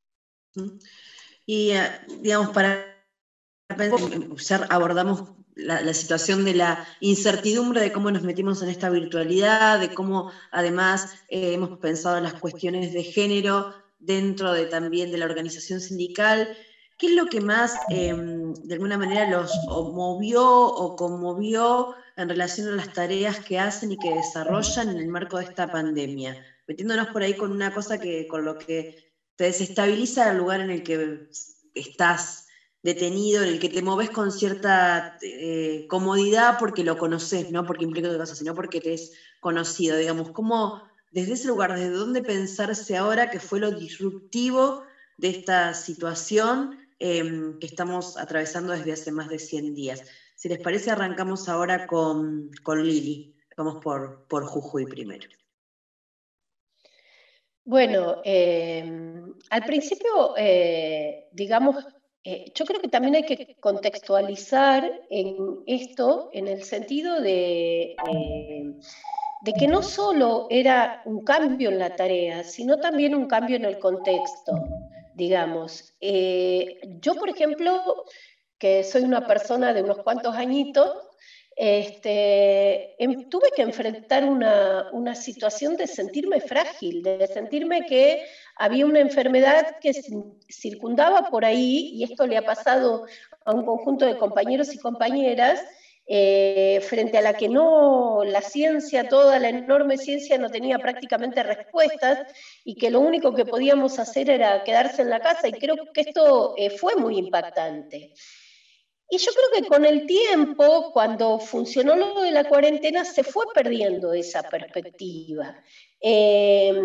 Y, digamos, para ya abordamos la, la situación de la incertidumbre de cómo nos metimos en esta virtualidad, de cómo además eh, hemos pensado en las cuestiones de género dentro de, también de la organización sindical. ¿Qué es lo que más, eh, de alguna manera, los o movió o conmovió en relación a las tareas que hacen y que desarrollan en el marco de esta pandemia? Metiéndonos por ahí con una cosa que con lo que te desestabiliza el lugar en el que estás detenido, en el que te moves con cierta eh, comodidad porque lo conoces, no porque implica otra cosa, sino porque te es conocido, digamos. ¿Cómo, desde ese lugar, desde dónde pensarse ahora que fue lo disruptivo de esta situación eh, que estamos atravesando desde hace más de cien días? Si les parece, arrancamos ahora con, con Lili. Vamos por, por Jujuy primero. Bueno, eh, al principio, eh, digamos, eh, yo creo que también hay que contextualizar en esto en el sentido de, eh, de que no solo era un cambio en la tarea, sino también un cambio en el contexto, digamos. Eh, yo, por ejemplo, que soy una persona de unos cuantos añitos, Este, em, tuve que enfrentar una, una situación de sentirme frágil, de sentirme que había una enfermedad que circundaba por ahí, y esto le ha pasado a un conjunto de compañeros y compañeras, eh, frente a la que no, la ciencia, toda la enorme ciencia no tenía prácticamente respuestas, y que lo único que podíamos hacer era quedarse en la casa, y creo que esto eh, fue muy impactante. Y yo creo que con el tiempo, cuando funcionó lo de la cuarentena, se fue perdiendo esa perspectiva. Eh,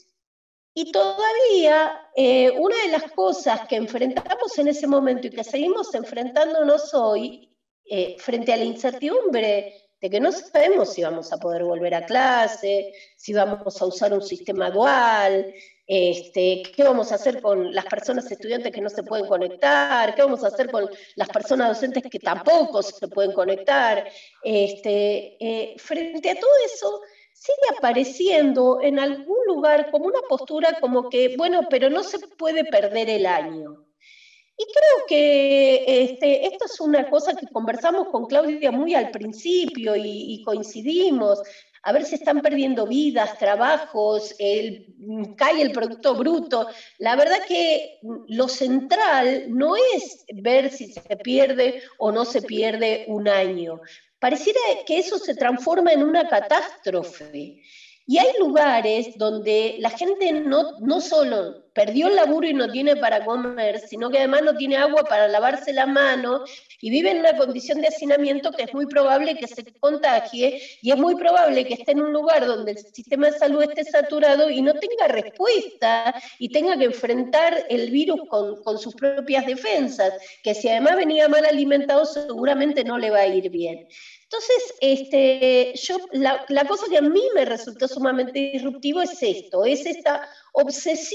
y todavía eh, una de las cosas que enfrentamos en ese momento y que seguimos enfrentándonos hoy, eh, frente a la incertidumbre de que no sabemos si vamos a poder volver a clase, si vamos a usar un sistema dual, este, qué vamos a hacer con las personas estudiantes que no se pueden conectar, qué vamos a hacer con las personas docentes que tampoco se pueden conectar. Este, eh, frente a todo eso, sigue apareciendo en algún lugar como una postura como que, bueno, pero no se puede perder el año. Y creo que este, esto es una cosa que conversamos con Claudia muy al principio y, y coincidimos. A ver si están perdiendo vidas, trabajos, el, cae el Producto Bruto. La verdad que lo central no es ver si se pierde o no se pierde un año. Pareciera que eso se transforma en una catástrofe. Y hay lugares donde la gente no, no solo perdió el laburo y no tiene para comer, sino que además no tiene agua para lavarse la mano y vive en una condición de hacinamiento que es muy probable que se contagie, y es muy probable que esté en un lugar donde el sistema de salud esté saturado y no tenga respuesta y tenga que enfrentar el virus con, con sus propias defensas, que si además venía mal alimentado seguramente no le va a ir bien. Entonces, este, yo, la, la cosa que a mí me resultó sumamente disruptivo es esto, es esta obsesión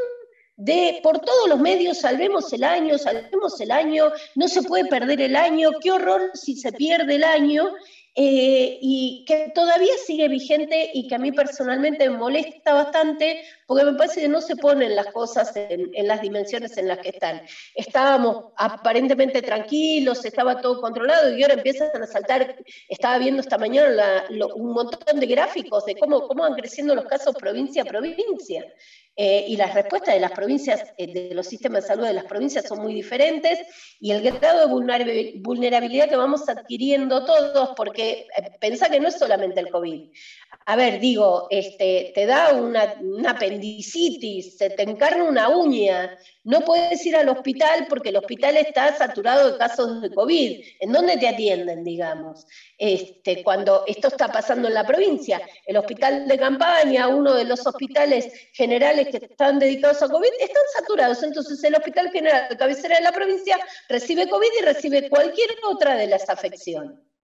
de por todos los medios, salvemos el año, salvemos el año, no se puede perder el año, qué horror si se pierde el año, eh, y que todavía sigue vigente y que a mí personalmente me molesta bastante, porque me parece que no se ponen las cosas en, en las dimensiones en las que están. Estábamos aparentemente tranquilos, estaba todo controlado, y ahora empiezan a saltar. Estaba viendo esta mañana la, lo, un montón de gráficos de cómo, cómo van creciendo los casos provincia a provincia. Eh, y las respuestas de las provincias, eh, de los sistemas de salud de las provincias son muy diferentes, y el grado de vulnerabilidad que vamos adquiriendo todos, porque eh, pensá que no es solamente el COVID. A ver, digo, este, te da una, una apendicitis, se te encarna una uña, no puedes ir al hospital porque el hospital está saturado de casos de COVID. ¿En dónde te atienden, digamos? Este, cuando esto está pasando en la provincia, el hospital de campaña, uno de los hospitales generales que están dedicados a COVID, están saturados. Entonces el hospital general de cabecera de la provincia recibe COVID y recibe cualquier otra de las afecciones.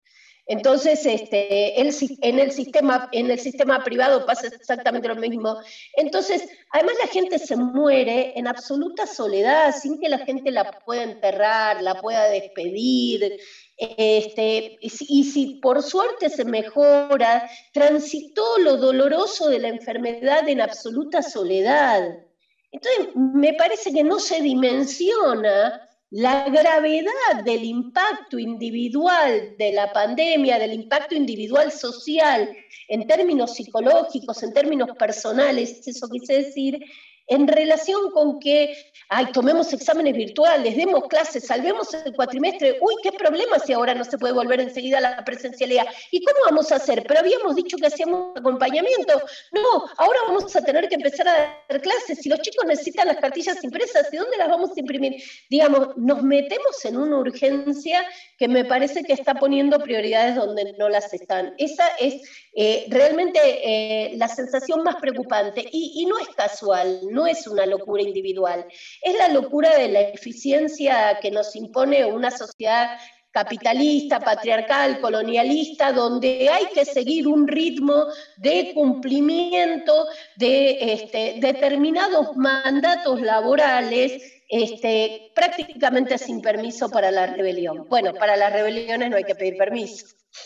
Entonces, este, el, en, el sistema, en el sistema privado pasa exactamente lo mismo. Entonces, además la gente se muere en absoluta soledad, sin que la gente la pueda enterrar, la pueda despedir. Este, y, si, y si por suerte se mejora, transitó lo doloroso de la enfermedad en absoluta soledad. Entonces, me parece que no se dimensiona la gravedad del impacto individual de la pandemia, del impacto individual social, en términos psicológicos, en términos personales, eso quise decir, en relación con que, ay, tomemos exámenes virtuales, demos clases, salvemos el cuatrimestre, uy, qué problema si ahora no se puede volver enseguida a la presencialidad. ¿Y cómo vamos a hacer? Pero habíamos dicho que hacíamos acompañamiento. No, ahora vamos a tener que empezar a dar clases. Si los chicos necesitan las cartillas impresas, ¿de dónde las vamos a imprimir? Digamos, nos metemos en una urgencia que me parece que está poniendo prioridades donde no las están. Esa es eh, realmente eh, la sensación más preocupante. Y, y no es casual, no es una locura individual, es la locura de la eficiencia que nos impone una sociedad capitalista, patriarcal, colonialista, donde hay que seguir un ritmo de cumplimiento de este, determinados mandatos laborales, este, prácticamente sin permiso para la rebelión. Bueno, para las rebeliones no hay que pedir permiso.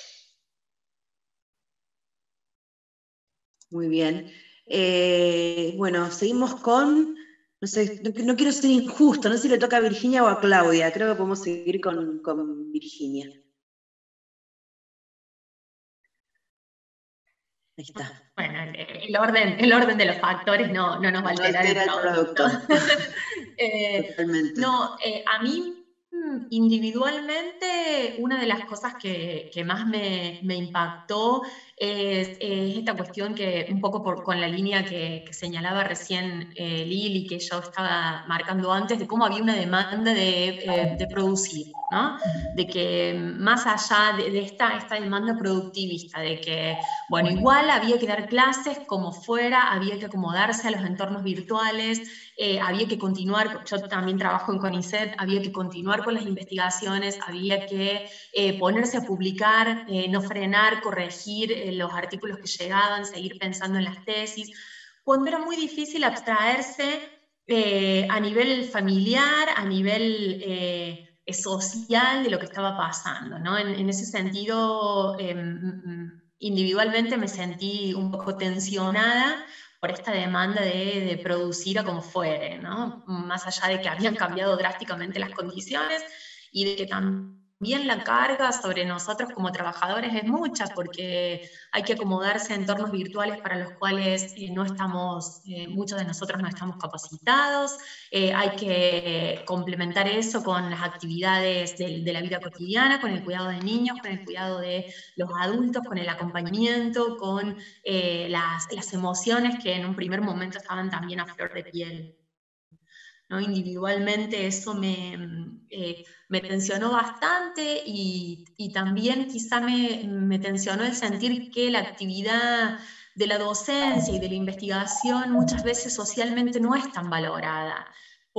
Muy bien. Eh, bueno, seguimos con, no sé, no, no quiero ser injusto, no sé si le toca a Virginia o a Claudia, creo que podemos seguir con, con Virginia. Ahí está. Bueno, el, el, orden, el orden de los factores no, no nos va a alterar no el producto. El producto. eh, Totalmente. No, eh, a mí individualmente una de las cosas que, que más me, me impactó es, es esta cuestión que un poco por, con la línea que, que señalaba recién eh, Lili, que yo estaba marcando antes, de cómo había una demanda de, eh, de producir, ¿no? De que más allá de, de esta, esta demanda productivista, de que, bueno, igual había que dar clases como fuera, había que acomodarse a los entornos virtuales, eh, había que continuar, yo también trabajo en CONICET, había que continuar con las investigaciones, había que eh, ponerse a publicar, eh, no frenar, corregir eh, los artículos que llegaban, seguir pensando en las tesis, cuando era muy difícil abstraerse eh, a nivel familiar, a nivel eh, social de lo que estaba pasando, ¿no? En, en ese sentido, eh, individualmente me sentí un poco tensionada por esta demanda de, de producir a como fuere, ¿no? Más allá de que habían cambiado drásticamente las condiciones y de que también la carga sobre nosotros como trabajadores es mucha, porque hay que acomodarse a entornos virtuales para los cuales eh, no estamos, eh, muchos de nosotros no estamos capacitados, eh, hay que complementar eso con las actividades de, de la vida cotidiana, con el cuidado de niños, con el cuidado de los adultos, con el acompañamiento, con eh, las, las emociones que en un primer momento estaban también a flor de piel, ¿no? Individualmente eso me, eh, me tensionó bastante y, y también quizá me, me tensionó el sentir que la actividad de la docencia y de la investigación muchas veces socialmente no es tan valorada,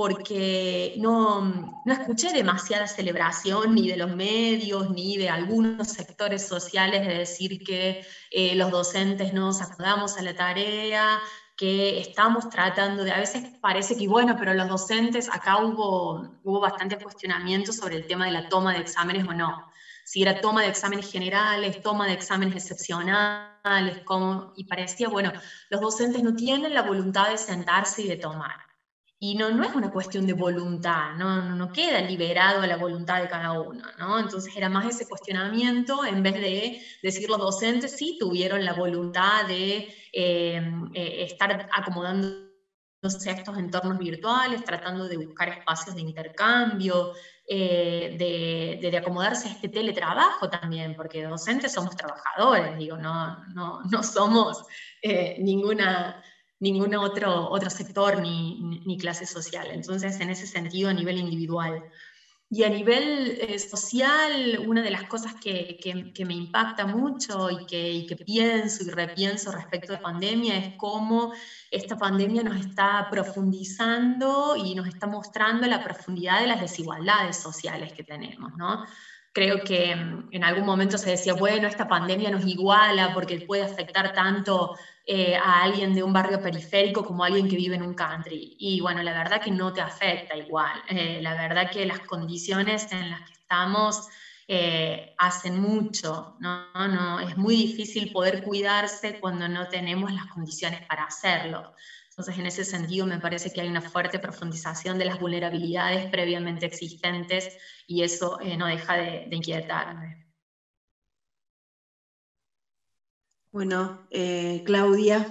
porque no, no escuché demasiada celebración ni de los medios, ni de algunos sectores sociales de decir que eh, los docentes nos acomodamos a la tarea, que estamos tratando de, a veces parece que bueno, pero los docentes, acá hubo, hubo bastante cuestionamiento sobre el tema de la toma de exámenes o no. Si era toma de exámenes generales, toma de exámenes excepcionales, como, y parecía, bueno, los docentes no tienen la voluntad de sentarse y de tomar. Y no, no es una cuestión de voluntad, no, no queda liberado a la voluntad de cada uno, ¿no? Entonces era más ese cuestionamiento en vez de decir los docentes sí tuvieron la voluntad de eh, eh, estar acomodándose a estos entornos virtuales, tratando de buscar espacios de intercambio, eh, de, de, de acomodarse a este teletrabajo también, porque docentes somos trabajadores, digo, no, no, no somos eh, ninguna... ningún otro, otro sector ni, ni, ni clase social. Entonces, en ese sentido, a nivel individual. Y a nivel eh, social, una de las cosas que, que, que me impacta mucho y que, y que pienso y repienso respecto de pandemia es cómo esta pandemia nos está profundizando y nos está mostrando la profundidad de las desigualdades sociales que tenemos, ¿no? Creo que en algún momento se decía, bueno, esta pandemia nos iguala porque puede afectar tanto eh, a alguien de un barrio periférico como a alguien que vive en un country. Y bueno, la verdad que no te afecta igual. Eh, la verdad que las condiciones en las que estamos eh, hacen mucho, ¿no? No, es muy difícil poder cuidarse cuando no tenemos las condiciones para hacerlo. Entonces, en ese sentido, me parece que hay una fuerte profundización de las vulnerabilidades previamente existentes y eso eh, no deja de, de inquietarme. Bueno, eh, Claudia.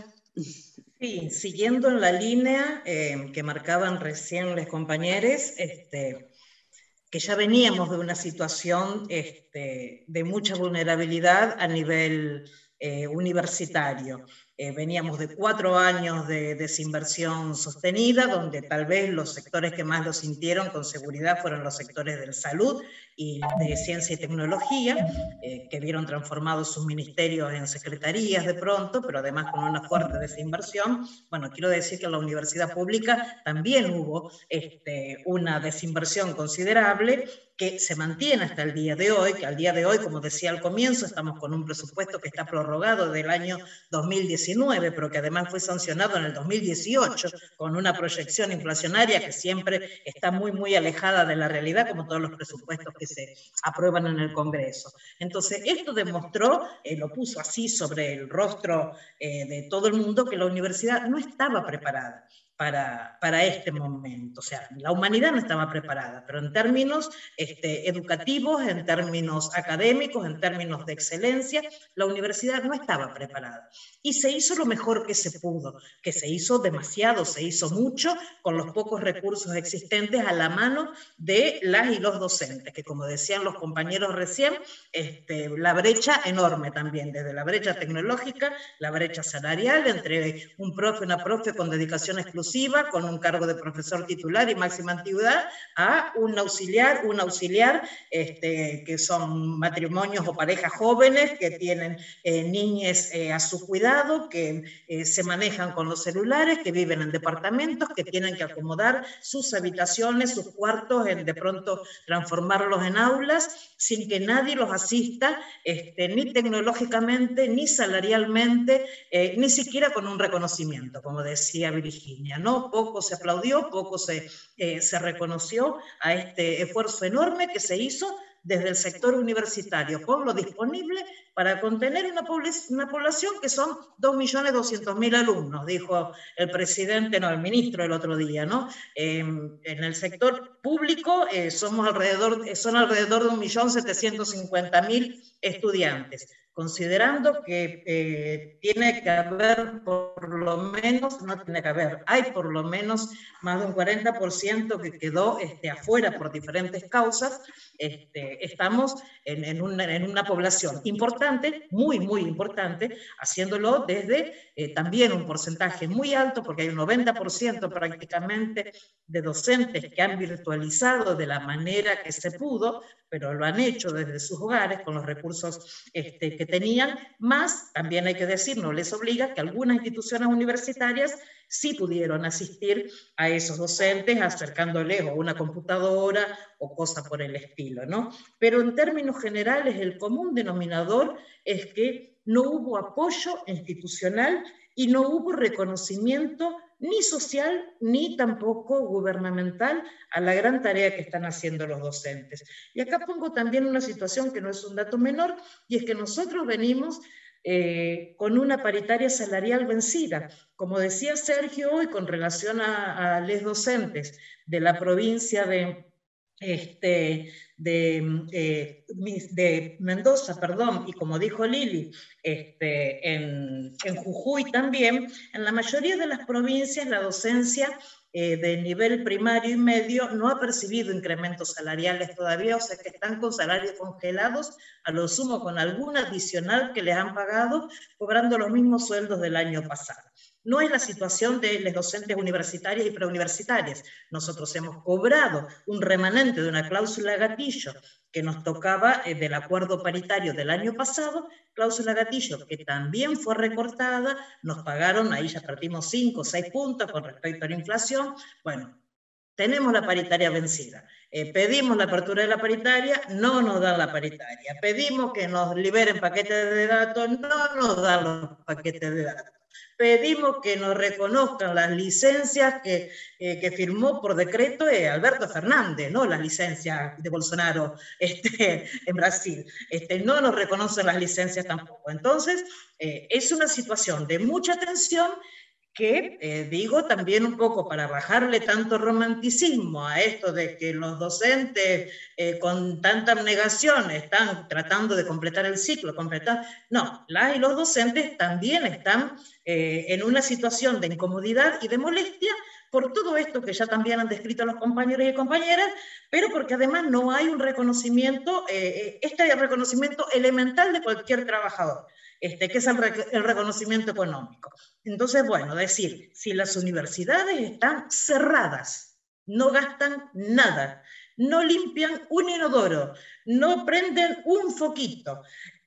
Sí, siguiendo en la línea eh, que marcaban recién los compañeros, este, que ya veníamos de una situación este, de mucha vulnerabilidad a nivel eh, universitario. Eh, veníamos de cuatro años de desinversión sostenida, donde tal vez los sectores que más lo sintieron con seguridad fueron los sectores de salud y de ciencia y tecnología, eh, que vieron transformados sus ministerios en secretarías de pronto, pero además con una fuerte desinversión. Bueno, quiero decir que en la universidad pública también hubo este, una desinversión considerable, que se mantiene hasta el día de hoy, que al día de hoy, como decía al comienzo, estamos con un presupuesto que está prorrogado del año dos mil diecinueve, pero que además fue sancionado en el dos mil dieciocho, con una proyección inflacionaria que siempre está muy, muy alejada de la realidad, como todos los presupuestos que se aprueban en el Congreso. Entonces, esto demostró, eh, lo puso así sobre el rostro eh, de todo el mundo, que la universidad no estaba preparada Para, para este momento. O sea, la humanidad no estaba preparada, pero en términos este, educativos, en términos académicos, en términos de excelencia, la universidad no estaba preparada. Y se hizo lo mejor que se pudo, que se hizo demasiado, se hizo mucho, con los pocos recursos existentes a la mano de las y los docentes, que como decían los compañeros recién, este, la brecha enorme también, desde la brecha tecnológica, la brecha salarial, entre un profe, una profe con dedicación exclusiva, con un cargo de profesor titular y máxima antigüedad, a un auxiliar, un auxiliar este, que son matrimonios o parejas jóvenes que tienen eh, niñes eh, a su cuidado, que eh, se manejan con los celulares, que viven en departamentos, que tienen que acomodar sus habitaciones, sus cuartos, en de pronto transformarlos en aulas, sin que nadie los asista, este, ni tecnológicamente, ni salarialmente, eh, ni siquiera con un reconocimiento, como decía Virginia, ¿no? Poco se aplaudió, poco se, eh, se reconoció a este esfuerzo enorme que se hizo desde el sector universitario, con lo disponible para contener una, una población que son dos millones doscientos mil alumnos, dijo el presidente, no, el ministro el otro día, ¿no? Eh, en el sector público eh, somos alrededor, son alrededor de un millón setecientos cincuenta mil estudiantes, considerando que eh, tiene que haber por lo menos, no tiene que haber, hay por lo menos más de un cuarenta por ciento que quedó este, afuera por diferentes causas. Este, estamos en, en, una, en una población importante, muy, muy importante, haciéndolo desde eh, también un porcentaje muy alto, porque hay un noventa por ciento prácticamente de docentes que han virtualizado de la manera que se pudo, pero lo han hecho desde sus hogares con los recursos este, que tenían, más, también hay que decir, no les obliga que algunas instituciones universitarias sí pudieron asistir a esos docentes acercándoles o una computadora o cosa por el estilo, ¿no? Pero en términos generales el común denominador es que no hubo apoyo institucional y no hubo reconocimiento ni social ni tampoco gubernamental a la gran tarea que están haciendo los docentes. Y acá pongo también una situación que no es un dato menor, y es que nosotros venimos eh, con una paritaria salarial vencida. Como decía Sergio hoy con relación a, a los docentes de la provincia de... Este, de, eh, de Mendoza, perdón, y como dijo Lili, este, en, en Jujuy también, en la mayoría de las provincias la docencia eh, de nivel primario y medio no ha percibido incrementos salariales todavía, o sea que están con salarios congelados, a lo sumo con algún adicional que les han pagado, cobrando los mismos sueldos del año pasado. No es la situación de los docentes universitarios y preuniversitarios. Nosotros hemos cobrado un remanente de una cláusula gatillo que nos tocaba eh, del acuerdo paritario del año pasado, cláusula gatillo que también fue recortada, nos pagaron, ahí ya perdimos cinco o seis puntos con respecto a la inflación. Bueno, tenemos la paritaria vencida. Eh, pedimos la apertura de la paritaria, no nos dan la paritaria. Pedimos que nos liberen paquetes de datos, no nos dan los paquetes de datos. Pedimos que nos reconozcan las licencias que, eh, que firmó por decreto eh, Alberto Fernández, no las licencias de Bolsonaro este, en Brasil. Este, no nos reconocen las licencias tampoco. Entonces, eh, es una situación de mucha tensión que, eh, digo, también un poco para bajarle tanto romanticismo a esto de que los docentes eh, con tanta abnegación están tratando de completar el ciclo, completar, no, las y los docentes también están eh, en una situación de incomodidad y de molestia por todo esto que ya también han descrito los compañeros y compañeras, pero porque además no hay un reconocimiento, eh, este reconocimiento elemental de cualquier trabajador. Este, que es el, rec el reconocimiento económico. Entonces, bueno, decir, si las universidades están cerradas, no gastan nada, no limpian un inodoro, no prenden un foquito,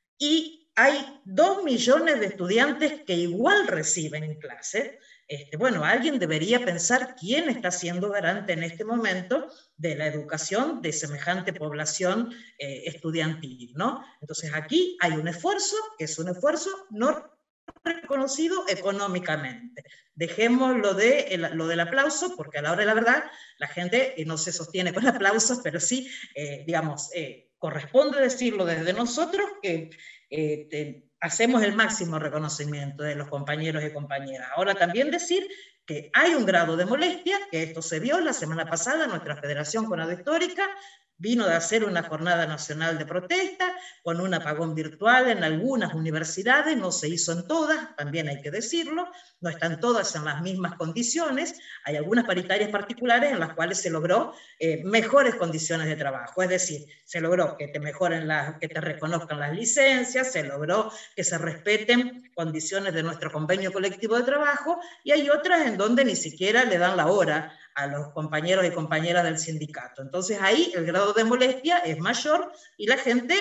y hay dos millones de estudiantes que igual reciben clases, este, bueno, alguien debería pensar quién está siendo garante en este momento de la educación de semejante población eh, estudiantil, ¿no? Entonces aquí hay un esfuerzo, que es un esfuerzo no reconocido económicamente. Dejemos lo, de, el, lo del aplauso, porque a la hora de la verdad la gente eh, no se sostiene con aplausos, pero sí, eh, digamos, eh, corresponde decirlo desde nosotros que eh, te, hacemos el máximo reconocimiento de los compañeros y compañeras. Ahora también decir que hay un grado de molestia, que esto se vio la semana pasada, nuestra Federación Conado Histórica vino de hacer una jornada nacional de protesta, con un apagón virtual en algunas universidades, no se hizo en todas, también hay que decirlo, no están todas en las mismas condiciones, hay algunas paritarias particulares en las cuales se logró eh, mejores condiciones de trabajo, es decir, se logró que te mejoren las, que te reconozcan las licencias, se logró que se respeten condiciones de nuestro convenio colectivo de trabajo, y hay otras en donde ni siquiera le dan la hora a los compañeros y compañeras del sindicato. Entonces ahí el grado de molestia es mayor y la gente,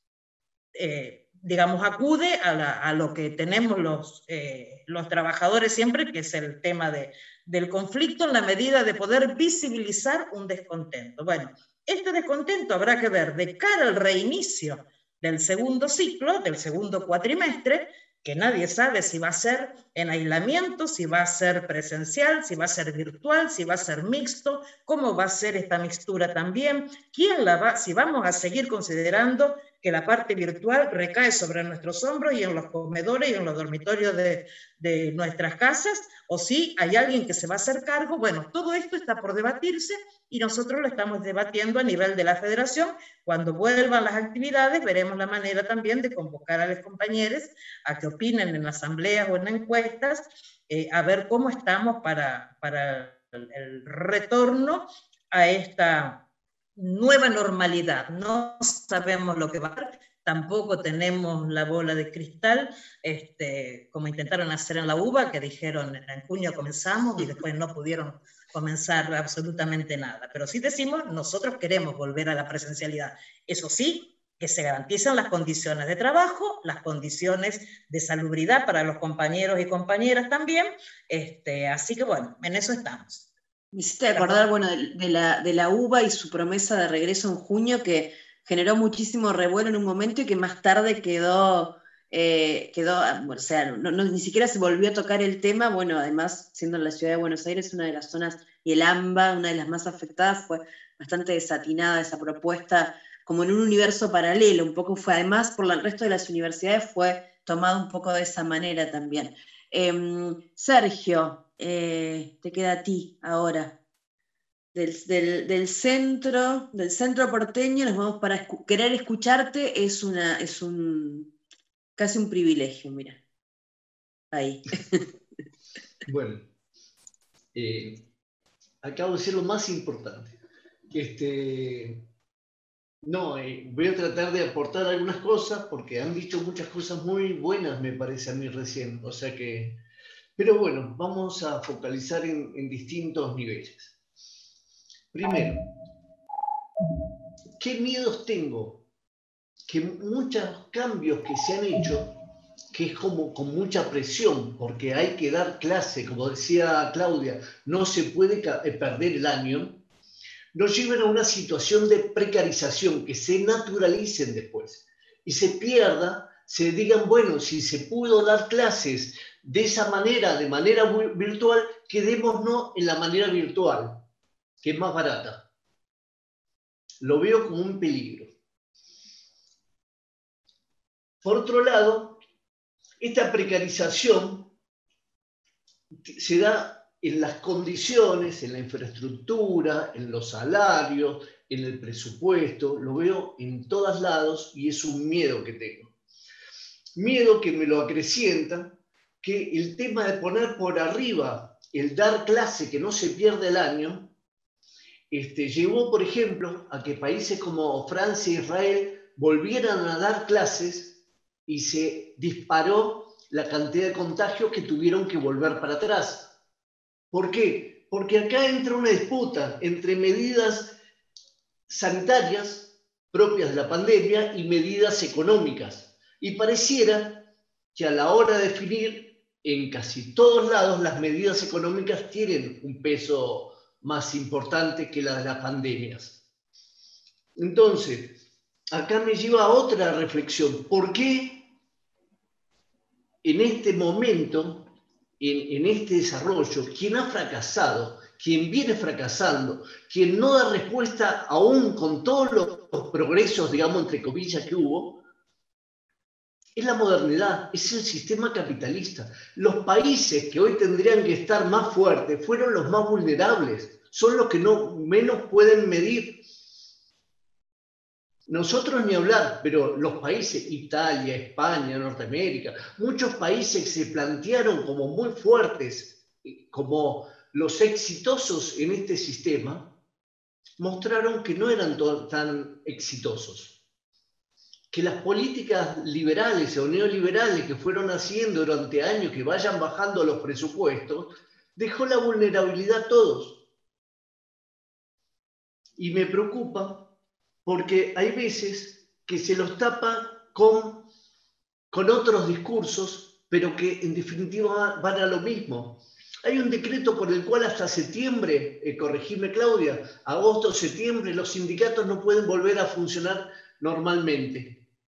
eh, digamos, acude a, la, a lo que tenemos los, eh, los trabajadores siempre, que es el tema de, del conflicto en la medida de poder visibilizar un descontento. Bueno, este descontento habrá que ver de cara al reinicio del segundo ciclo, del segundo cuatrimestre, que nadie sabe si va a ser en aislamiento, si va a ser presencial, si va a ser virtual, si va a ser mixto, cómo va a ser esta mixtura también, quién la va, si vamos a seguir considerando que la parte virtual recae sobre nuestros hombros y en los comedores y en los dormitorios de, de nuestras casas, o si hay alguien que se va a hacer cargo. Bueno, todo esto está por debatirse y nosotros lo estamos debatiendo a nivel de la federación. Cuando vuelvan las actividades veremos la manera también de convocar a los compañeros a que opinen en asambleas o en encuestas, eh, a ver cómo estamos para, para el, el retorno a esta nueva normalidad. No sabemos lo que va a ser, tampoco tenemos la bola de cristal, este, como intentaron hacer en la U B A, que dijeron en junio comenzamos y después no pudieron comenzar absolutamente nada. Pero sí decimos, nosotros queremos volver a la presencialidad. Eso sí, que se garanticen las condiciones de trabajo, las condiciones de salubridad para los compañeros y compañeras también. Este, así que bueno, en eso estamos. Me hiciste acordar, bueno, de, de, la, de la U B A y su promesa de regreso en junio, que generó muchísimo revuelo en un momento y que más tarde quedó, eh, quedó o sea, no, no, ni siquiera se volvió a tocar el tema. Bueno, además, siendo la ciudad de Buenos Aires una de las zonas, y el AMBA, una de las más afectadas, fue bastante desatinada esa propuesta, como en un universo paralelo, un poco fue, además, por el resto de las universidades fue tomado un poco de esa manera también. Eh, Sergio, Eh, te queda a ti ahora. Del, del, del centro, del centro porteño, nos vamos para escu querer escucharte, es una, es un casi un privilegio, mira. Ahí. Bueno, eh, acabo de decir lo más importante. Este, no, eh, voy a tratar de aportar algunas cosas, porque han dicho muchas cosas muy buenas, me parece a mí recién. O sea que. Pero bueno, vamos a focalizar en, en distintos niveles. Primero, ¿qué miedos tengo? Que muchos cambios que se han hecho, que es como con mucha presión, porque hay que dar clase, como decía Claudia, no se puede perder el año, nos lleven a una situación de precarización, que se naturalicen después y se pierda, se digan, bueno, si se pudo dar clases de esa manera, de manera virtual, quedémonos en la manera virtual, que es más barata. Lo veo como un peligro. Por otro lado, esta precarización se da en las condiciones, en la infraestructura, en los salarios, en el presupuesto, lo veo en todos lados y es un miedo que tengo. Miedo que me lo acrecienta, que el tema de poner por arriba el dar clase, que no se pierde el año, este, llevó, por ejemplo, a que países como Francia e Israel volvieran a dar clases y se disparó la cantidad de contagios que tuvieron que volver para atrás. ¿Por qué? Porque acá entra una disputa entre medidas sanitarias propias de la pandemia y medidas económicas. Y pareciera que a la hora de definir, en casi todos lados, las medidas económicas tienen un peso más importante que las de las pandemias. Entonces, acá me lleva a otra reflexión. ¿Por qué en este momento, en, en este desarrollo, quien ha fracasado, quien viene fracasando, quien no da respuesta aún con todos los progresos, digamos, entre comillas, que hubo, es la modernidad, es el sistema capitalista? Los países que hoy tendrían que estar más fuertes fueron los más vulnerables, son los que no, menos pueden medir. Nosotros ni hablar, pero los países, Italia, España, Norteamérica, muchos países se plantearon como muy fuertes, como los exitosos en este sistema, mostraron que no eran tan exitosos. Que las políticas liberales o neoliberales que fueron haciendo durante años, que vayan bajando los presupuestos, dejó la vulnerabilidad a todos. Y me preocupa porque hay veces que se los tapa con, con otros discursos, pero que en definitiva van a lo mismo. Hay un decreto por el cual hasta septiembre, eh, corregime Claudia, agosto, septiembre, los sindicatos no pueden volver a funcionar normalmente.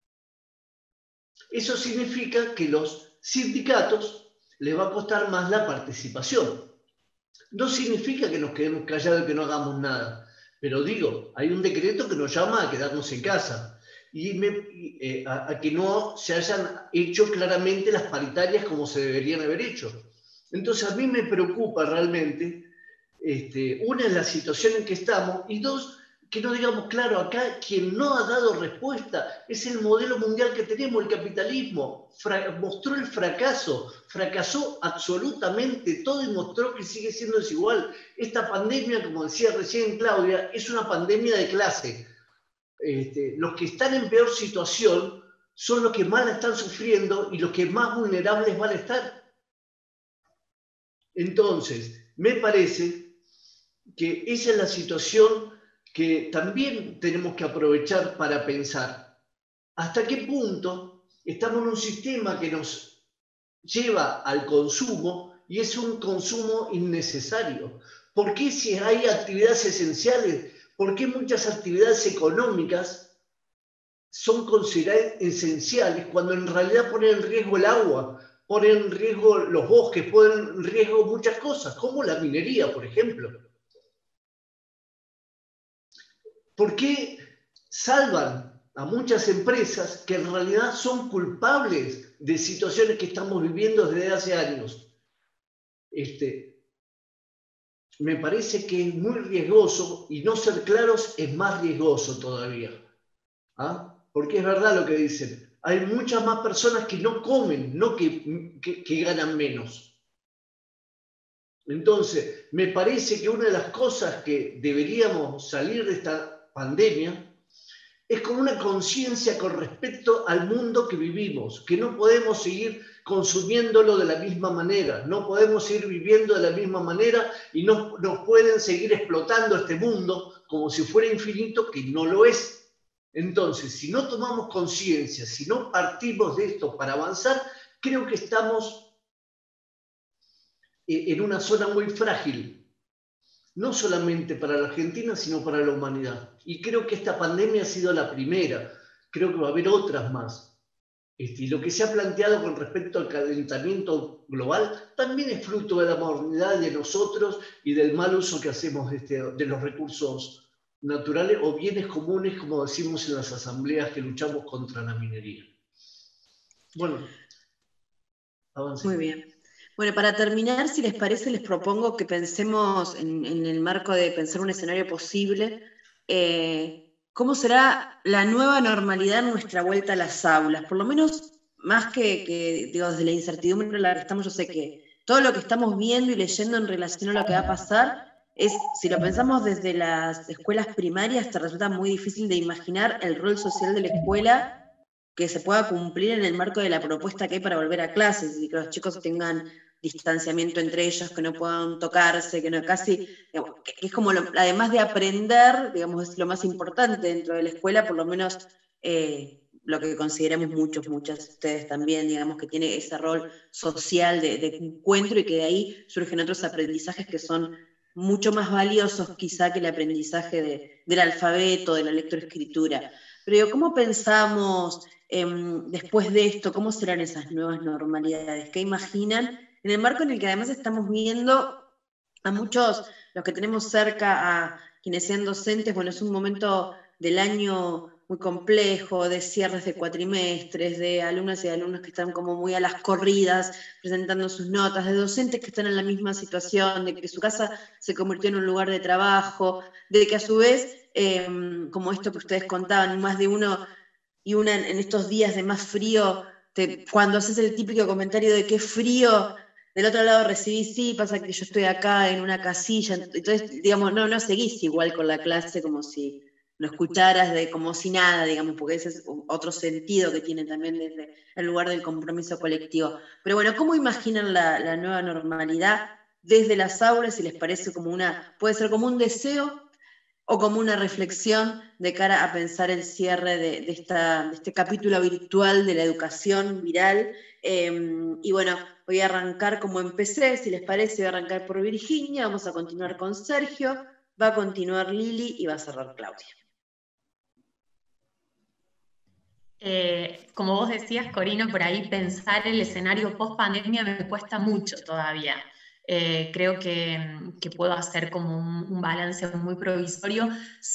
Eso significa que los sindicatos les va a costar más la participación. No significa que nos quedemos callados y que no hagamos nada. Pero digo, hay un decreto que nos llama a quedarnos en casa y me, eh, a, a que no se hayan hecho claramente las paritarias como se deberían haber hecho. Entonces a mí me preocupa realmente, este, una, es la situación en que estamos, y dos, que no digamos, claro, acá quien no ha dado respuesta es el modelo mundial que tenemos, el capitalismo. Fra- mostró el fracaso, fracasó absolutamente todo y mostró que sigue siendo desigual. Esta pandemia, como decía recién Claudia, es una pandemia de clase. Este, los que están en peor situación son los que más la están sufriendo y los que más vulnerables van a estar. Entonces, me parece que esa es la situación que también tenemos que aprovechar para pensar hasta qué punto estamos en un sistema que nos lleva al consumo y es un consumo innecesario. ¿Por qué si hay actividades esenciales? ¿Por qué muchas actividades económicas son consideradas esenciales cuando en realidad ponen en riesgo el agua, ponen en riesgo los bosques, ponen en riesgo muchas cosas, como la minería, por ejemplo? ¿Por qué salvan a muchas empresas que en realidad son culpables de situaciones que estamos viviendo desde hace años? Este, me parece que es muy riesgoso y no ser claros es más riesgoso todavía. ¿Ah? Porque es verdad lo que dicen. Hay muchas más personas que no comen, no que, que, que ganan menos. Entonces, me parece que una de las cosas que deberíamos salir de esta pandemia es con una conciencia con respecto al mundo que vivimos, que no podemos seguir consumiéndolo de la misma manera, no podemos seguir viviendo de la misma manera y no nos pueden seguir explotando este mundo como si fuera infinito, que no lo es. Entonces, si no tomamos conciencia, si no partimos de esto para avanzar, creo que estamos en una zona muy frágil. no solamente para la Argentina, sino para la humanidad. Y creo que esta pandemia ha sido la primera, creo que va a haber otras más. Este, y lo que se ha planteado con respecto al calentamiento global también es fruto de la modernidad de nosotros y del mal uso que hacemos de, este, de los recursos naturales o bienes comunes, como decimos en las asambleas que luchamos contra la minería. Bueno, avancemos. Muy bien. Bueno, para terminar, si les parece, les propongo que pensemos en, en el marco de pensar un escenario posible, eh, ¿cómo será la nueva normalidad en nuestra vuelta a las aulas? Por lo menos, más que, que digo, desde la incertidumbre en la que estamos, yo sé que todo lo que estamos viendo y leyendo en relación a lo que va a pasar es, si lo pensamos desde las escuelas primarias, te resulta muy difícil de imaginar el rol social de la escuela que se pueda cumplir en el marco de la propuesta que hay para volver a clases y que los chicos tengan distanciamiento entre ellos, que no puedan tocarse, que no casi, digamos, que es como, lo, además de aprender, digamos, es lo más importante dentro de la escuela, por lo menos eh, lo que consideramos muchos, muchas de ustedes también, digamos, que tiene ese rol social de, de encuentro y que de ahí surgen otros aprendizajes que son mucho más valiosos quizá que el aprendizaje de, del alfabeto, de la lectoescritura. Pero digo, ¿cómo pensamos eh, después de esto? ¿Cómo serán esas nuevas normalidades? ¿Qué imaginan? En el marco en el que además estamos viendo a muchos, los que tenemos cerca, a quienes sean docentes, bueno, es un momento del año muy complejo, de cierres de cuatrimestres, de alumnas y alumnos que están como muy a las corridas, presentando sus notas, de docentes que están en la misma situación, de que su casa se convirtió en un lugar de trabajo, de que a su vez, eh, como esto que ustedes contaban, más de uno y una en estos días de más frío, te, cuando haces el típico comentario de qué frío, del otro lado recibís, sí, pasa que yo estoy acá en una casilla, entonces, digamos, no, no seguís igual con la clase como si lo escucharas de como si nada, digamos, porque ese es otro sentido que tiene también desde el lugar del compromiso colectivo. Pero bueno, ¿cómo imaginan la, la nueva normalidad desde las aulas? Si les parece como una, puede ser como un deseo o como una reflexión de cara a pensar el cierre de, de, esta, de este capítulo virtual de la educación viral. Eh, y bueno, voy a arrancar como empecé, si les parece, voy a arrancar por Virginia, vamos a continuar con Sergio, va a continuar Lili y va a cerrar Claudia. Eh, como vos decías, Corina, por ahí pensar el escenario post-pandemia me cuesta mucho todavía. Eh, creo que, que puedo hacer como un, un balance muy provisorio.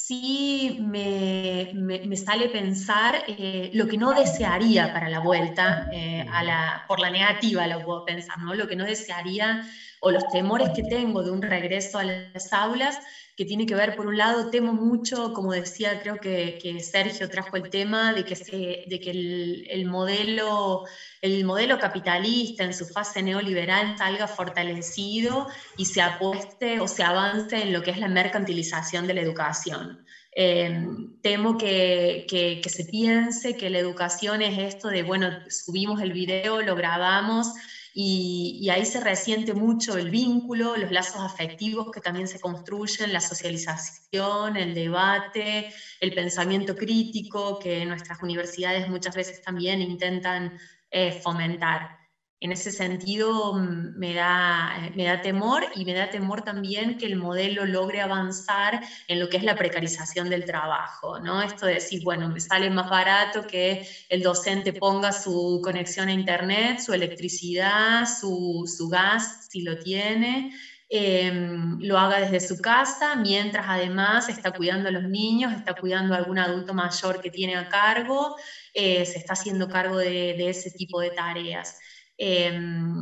Sí me, me, me sale pensar eh, lo que no desearía para la vuelta, eh, a la, por la negativa lo puedo pensar, ¿no? Lo que no desearía o los temores que tengo de un regreso a las aulas, que tiene que ver, por un lado, temo mucho, como decía, creo que, que Sergio trajo el tema, de que, se, de que el, el, modelo, el modelo capitalista en su fase neoliberal salga fortalecido y se apueste o se avance en lo que es la mercantilización de la educación. Eh, temo que, que, que se piense que la educación es esto de, bueno, subimos el video, lo grabamos, Y, y ahí se resiente mucho el vínculo, los lazos afectivos que también se construyen, la socialización, el debate, el pensamiento crítico que nuestras universidades muchas veces también intentan eh, fomentar. En ese sentido me da, me da temor, y me da temor también que el modelo logre avanzar en lo que es la precarización del trabajo, ¿no? Esto de decir, bueno, me sale más barato que el docente ponga su conexión a internet, su electricidad, su, su gas, si lo tiene, eh, lo haga desde su casa, mientras además está cuidando a los niños, está cuidando a algún adulto mayor que tiene a cargo, eh, se está haciendo cargo de, de ese tipo de tareas. Eh,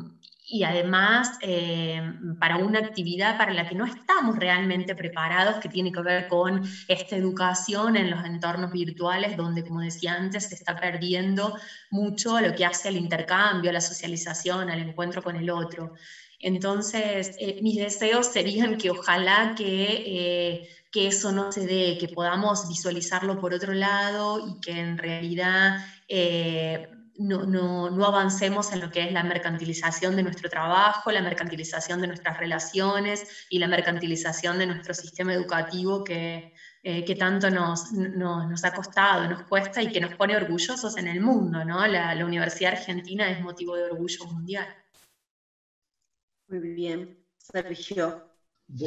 y además eh, para una actividad para la que no estamos realmente preparados, que tiene que ver con esta educación en los entornos virtuales, donde, como decía antes, se está perdiendo mucho lo que hace al intercambio, a la socialización, al encuentro con el otro. Entonces, eh, mis deseos serían que ojalá que, eh, que eso no se dé, que podamos visualizarlo por otro lado y que en realidad eh, No, no, no avancemos en lo que es la mercantilización de nuestro trabajo, la mercantilización de nuestras relaciones y la mercantilización de nuestro sistema educativo que, eh, que tanto nos, nos, nos ha costado, nos cuesta y que nos pone orgullosos en el mundo, ¿no? La, la Universidad Argentina es motivo de orgullo mundial. Muy bien, Sergio. Bueno,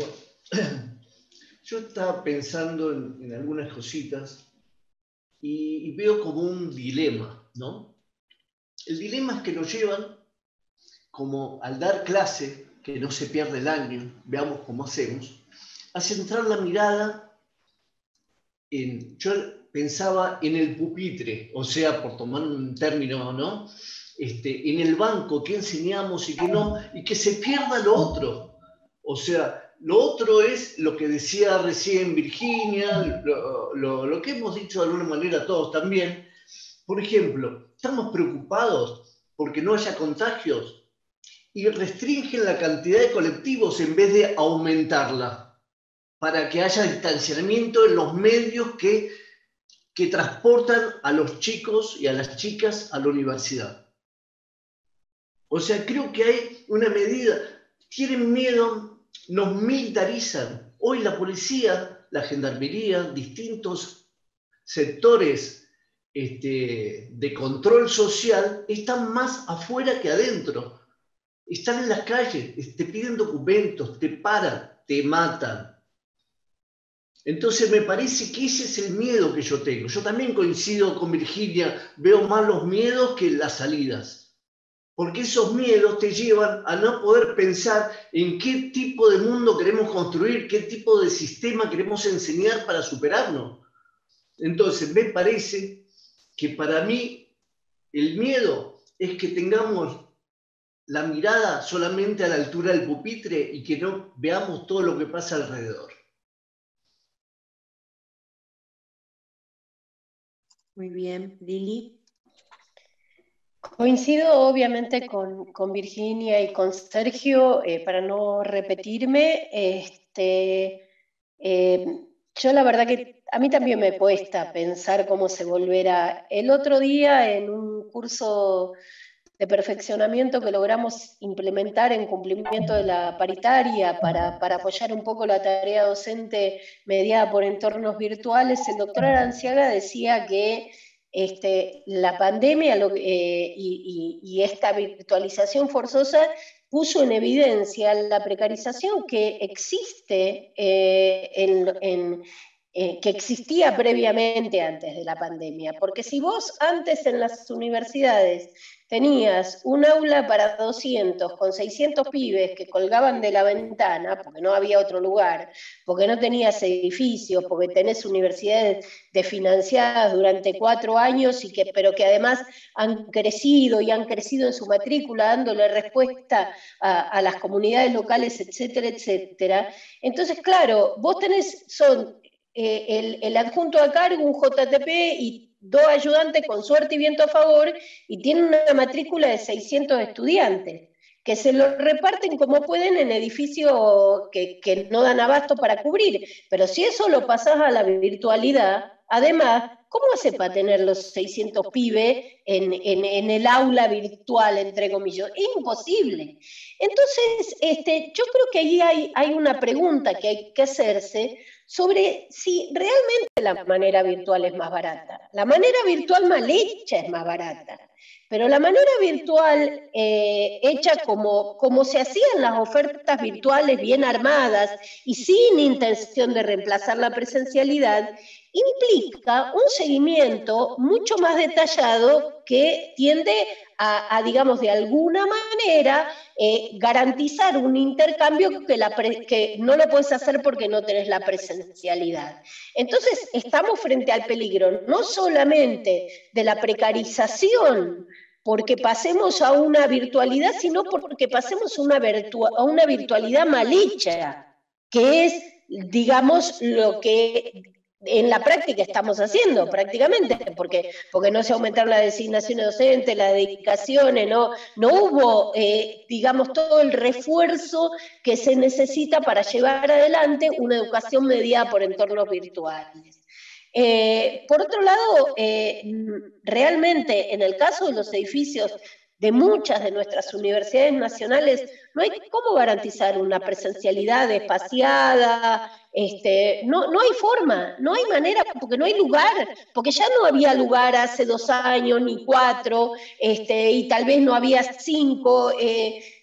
yo estaba pensando en, en algunas cositas y, y veo como un dilema, ¿no? El dilema es que nos llevan, como al dar clase, que no se pierde el año, veamos cómo hacemos, a centrar la mirada en, yo pensaba en el pupitre, o sea, por tomar un término, ¿no? Este, en el banco, qué enseñamos y qué no, y que se pierda lo otro. O sea, lo otro es lo que decía recién Virginia, lo, lo, lo que hemos dicho de alguna manera todos también. Por ejemplo, estamos preocupados porque no haya contagios y restringen la cantidad de colectivos en vez de aumentarla, para que haya distanciamiento en los medios que, que transportan a los chicos y a las chicas a la universidad. O sea, creo que hay una medida, tienen miedo, nos militarizan. Hoy la policía, la gendarmería, distintos sectores este, de control social están más afuera que adentro. Están en las calles, te piden documentos, te paran, te matan. Entonces me parece que ese es el miedo que yo tengo. Yo también coincido con Virginia, veo más los miedos que las salidas. Porque esos miedos te llevan a no poder pensar en qué tipo de mundo queremos construir, qué tipo de sistema queremos enseñar para superarnos. Entonces me parece que para mí el miedo es que tengamos la mirada solamente a la altura del pupitre y que no veamos todo lo que pasa alrededor. Muy bien, Lili. Coincido obviamente con, con Virginia y con Sergio, eh, para no repetirme, este, eh, yo la verdad que a mí también me cuesta pensar cómo se volverá. El otro día en un curso de perfeccionamiento que logramos implementar en cumplimiento de la paritaria para, para apoyar un poco la tarea docente mediada por entornos virtuales, el doctor Aranciaga decía que Este, la pandemia lo, eh, y, y, y esta virtualización forzosa puso en evidencia la precarización que existe eh, en, en eh, que existía previamente antes de la pandemia, porque si vos antes en las universidades tenías un aula para doscientos con seiscientos pibes que colgaban de la ventana, porque no había otro lugar, porque no tenías edificios, porque tenés universidades desfinanciadas durante cuatro años, y que, pero que además han crecido y han crecido en su matrícula, dándole respuesta a, a las comunidades locales, etcétera, etcétera. Entonces, claro, vos tenés, son eh, el, el adjunto a cargo, un J T P y dos ayudantes con suerte y viento a favor, y tienen una matrícula de seiscientos estudiantes, que se lo reparten como pueden en edificios que, que no dan abasto para cubrir. Pero si eso lo pasás a la virtualidad, además, ¿cómo hace para tener los seiscientos pibes en, en, en el aula virtual, entre comillas? Es imposible. Entonces, este, yo creo que ahí hay, hay una pregunta que hay que hacerse sobre si realmente la manera virtual es más barata. La manera virtual mal hecha es más barata, pero la manera virtual eh, hecha como, como se hacían las ofertas virtuales bien armadas y sin intención de reemplazar la presencialidad, implica un seguimiento mucho más detallado que tiende a, a digamos, de alguna manera eh, garantizar un intercambio que, la pre, que no lo puedes hacer porque no tenés la presencialidad. Entonces, estamos frente al peligro no solamente de la precarización, porque pasemos a una virtualidad, sino porque pasemos una virtu a una virtualidad mal hecha, que es, digamos, lo que en la práctica estamos haciendo prácticamente, porque, porque no se aumentaron las designaciones docentes, las dedicaciones, no, no hubo, eh, digamos, todo el refuerzo que se necesita para llevar adelante una educación mediada por entornos virtuales. Eh, por otro lado, eh, realmente en el caso de los edificios de muchas de nuestras universidades nacionales, no hay cómo garantizar una presencialidad espaciada, este, no, no hay forma, no hay manera, porque no hay lugar, porque ya no había lugar hace dos años, ni cuatro, este, y tal vez no había cinco, eh,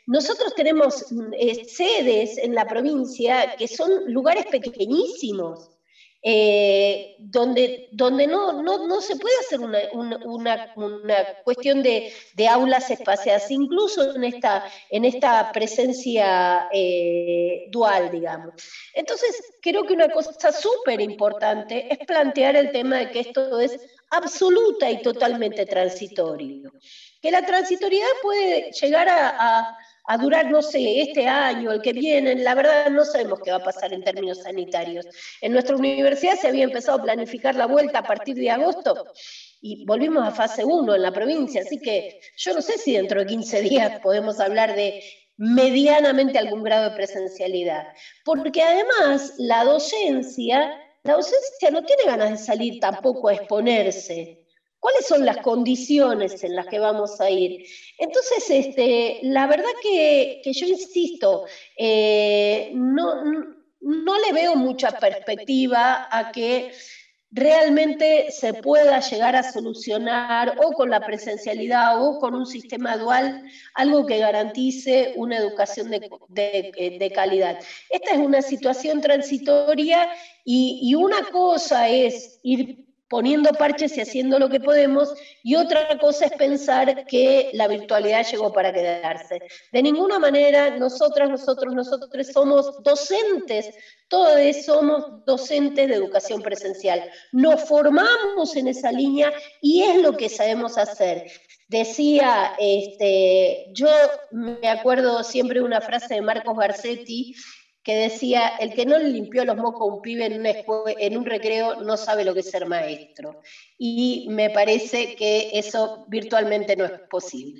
nosotros tenemos eh, sedes en la provincia que son lugares pequeñísimos, eh, donde, donde no, no, no se puede hacer una, una, una, una cuestión de, de aulas espaciadas, incluso en esta, en esta presencia eh, dual, digamos. Entonces, creo que una cosa súper importante es plantear el tema de que esto es absoluta y totalmente transitorio. Que la transitoriedad puede llegar a, a, a durar, no sé, este año, el que viene, la verdad no sabemos qué va a pasar en términos sanitarios. En nuestra universidad se había empezado a planificar la vuelta a partir de agosto y volvimos a fase uno en la provincia, así que yo no sé si dentro de quince días podemos hablar de medianamente algún grado de presencialidad, porque además la docencia, la docencia no tiene ganas de salir tampoco a exponerse. ¿Cuáles son las condiciones en las que vamos a ir? Entonces, este, la verdad que, que yo insisto, eh, no, no le veo mucha perspectiva a que realmente se pueda llegar a solucionar o con la presencialidad o con un sistema dual, algo que garantice una educación de, de, de calidad. Esta es una situación transitoria y, y una cosa es ir poniendo parches y haciendo lo que podemos, y otra cosa es pensar que la virtualidad llegó para quedarse. De ninguna manera, nosotras, nosotros, nosotros somos docentes, todos somos docentes de educación presencial. Nos formamos en esa línea y es lo que sabemos hacer. Decía, este, yo me acuerdo siempre de una frase de Marcos Garcetti, que decía, el que no le limpió los mocos a un pibe en, una en un recreo no sabe lo que es ser maestro. Y me parece que eso virtualmente no es posible.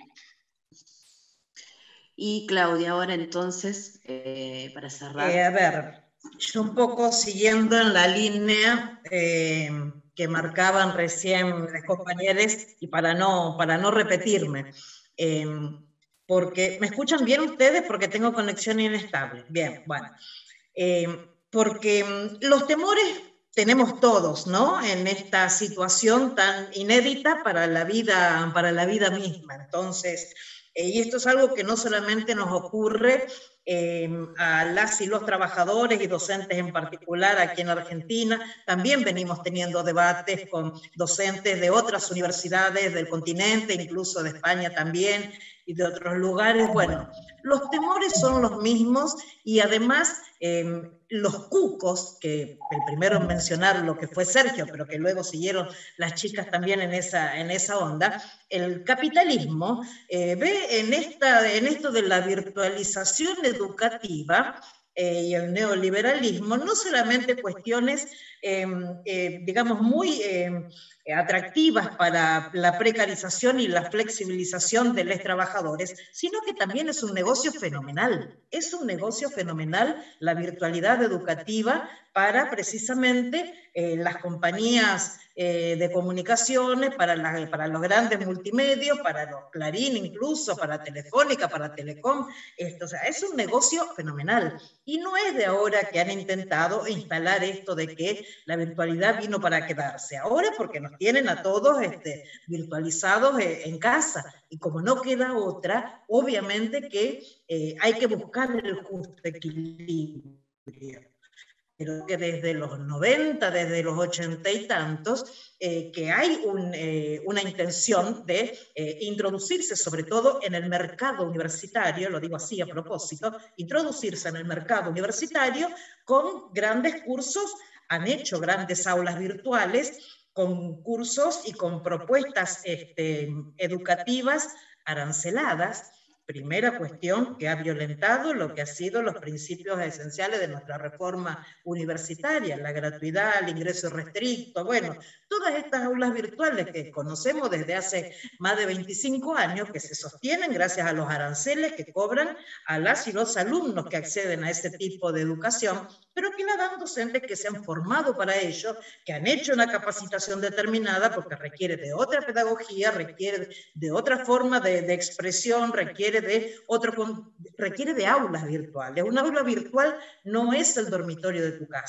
Y Claudia, ahora entonces, eh, para cerrar. Eh, a ver, yo un poco siguiendo en la línea eh, que marcaban recién los compañeros, y para no, para no repetirme, eh, porque, ¿me escuchan bien ustedes? Porque tengo conexión inestable. Bien, bueno. Eh, porque los temores tenemos todos, ¿no? En esta situación tan inédita para la vida, para la vida misma. Entonces, eh, y esto es algo que no solamente nos ocurre eh, a las y los trabajadores y docentes en particular aquí en Argentina, también venimos teniendo debates con docentes de otras universidades del continente, incluso de España también, y de otros lugares. Bueno, los temores son los mismos y además eh, los cucos, que el primero en mencionar lo que fue Sergio, pero que luego siguieron las chicas también en esa, en esa onda, el capitalismo eh, ve en, esta, en esto de la virtualización educativa eh, y el neoliberalismo no solamente cuestiones, eh, eh, digamos, muy eh, atractivas para la precarización y la flexibilización de los trabajadores, sino que también es un negocio fenomenal. Es un negocio fenomenal la virtualidad educativa para precisamente eh, las compañías eh, de comunicaciones, para, la, para los grandes multimedios, para los Clarín incluso, para Telefónica, para Telecom. Esto, o sea, es un negocio fenomenal. Y no es de ahora que han intentado instalar esto de que la virtualidad vino para quedarse. Ahora porque nos tienen a todos este, virtualizados eh, en casa. Y como no queda otra, obviamente que eh, hay que buscar el justo equilibrio. Pero que desde los noventa, desde los ochenta y tantos, eh, que hay un, eh, una intención de eh, introducirse, sobre todo en el mercado universitario, lo digo así a propósito, introducirse en el mercado universitario con grandes cursos, han hecho grandes aulas virtuales, con cursos y con propuestas este, educativas aranceladas. Primera cuestión que ha violentado lo que han sido los principios esenciales de nuestra reforma universitaria, la gratuidad, el ingreso restricto, bueno, todas estas aulas virtuales que conocemos desde hace más de veinticinco años, que se sostienen gracias a los aranceles que cobran a las y los alumnos que acceden a ese tipo de educación, pero que la dan docentes que se han formado para ello, que han hecho una capacitación determinada, porque requiere de otra pedagogía, requiere de otra forma de, de expresión, requiere de otro, requiere de aulas virtuales. Una aula virtual no es el dormitorio de tu casa.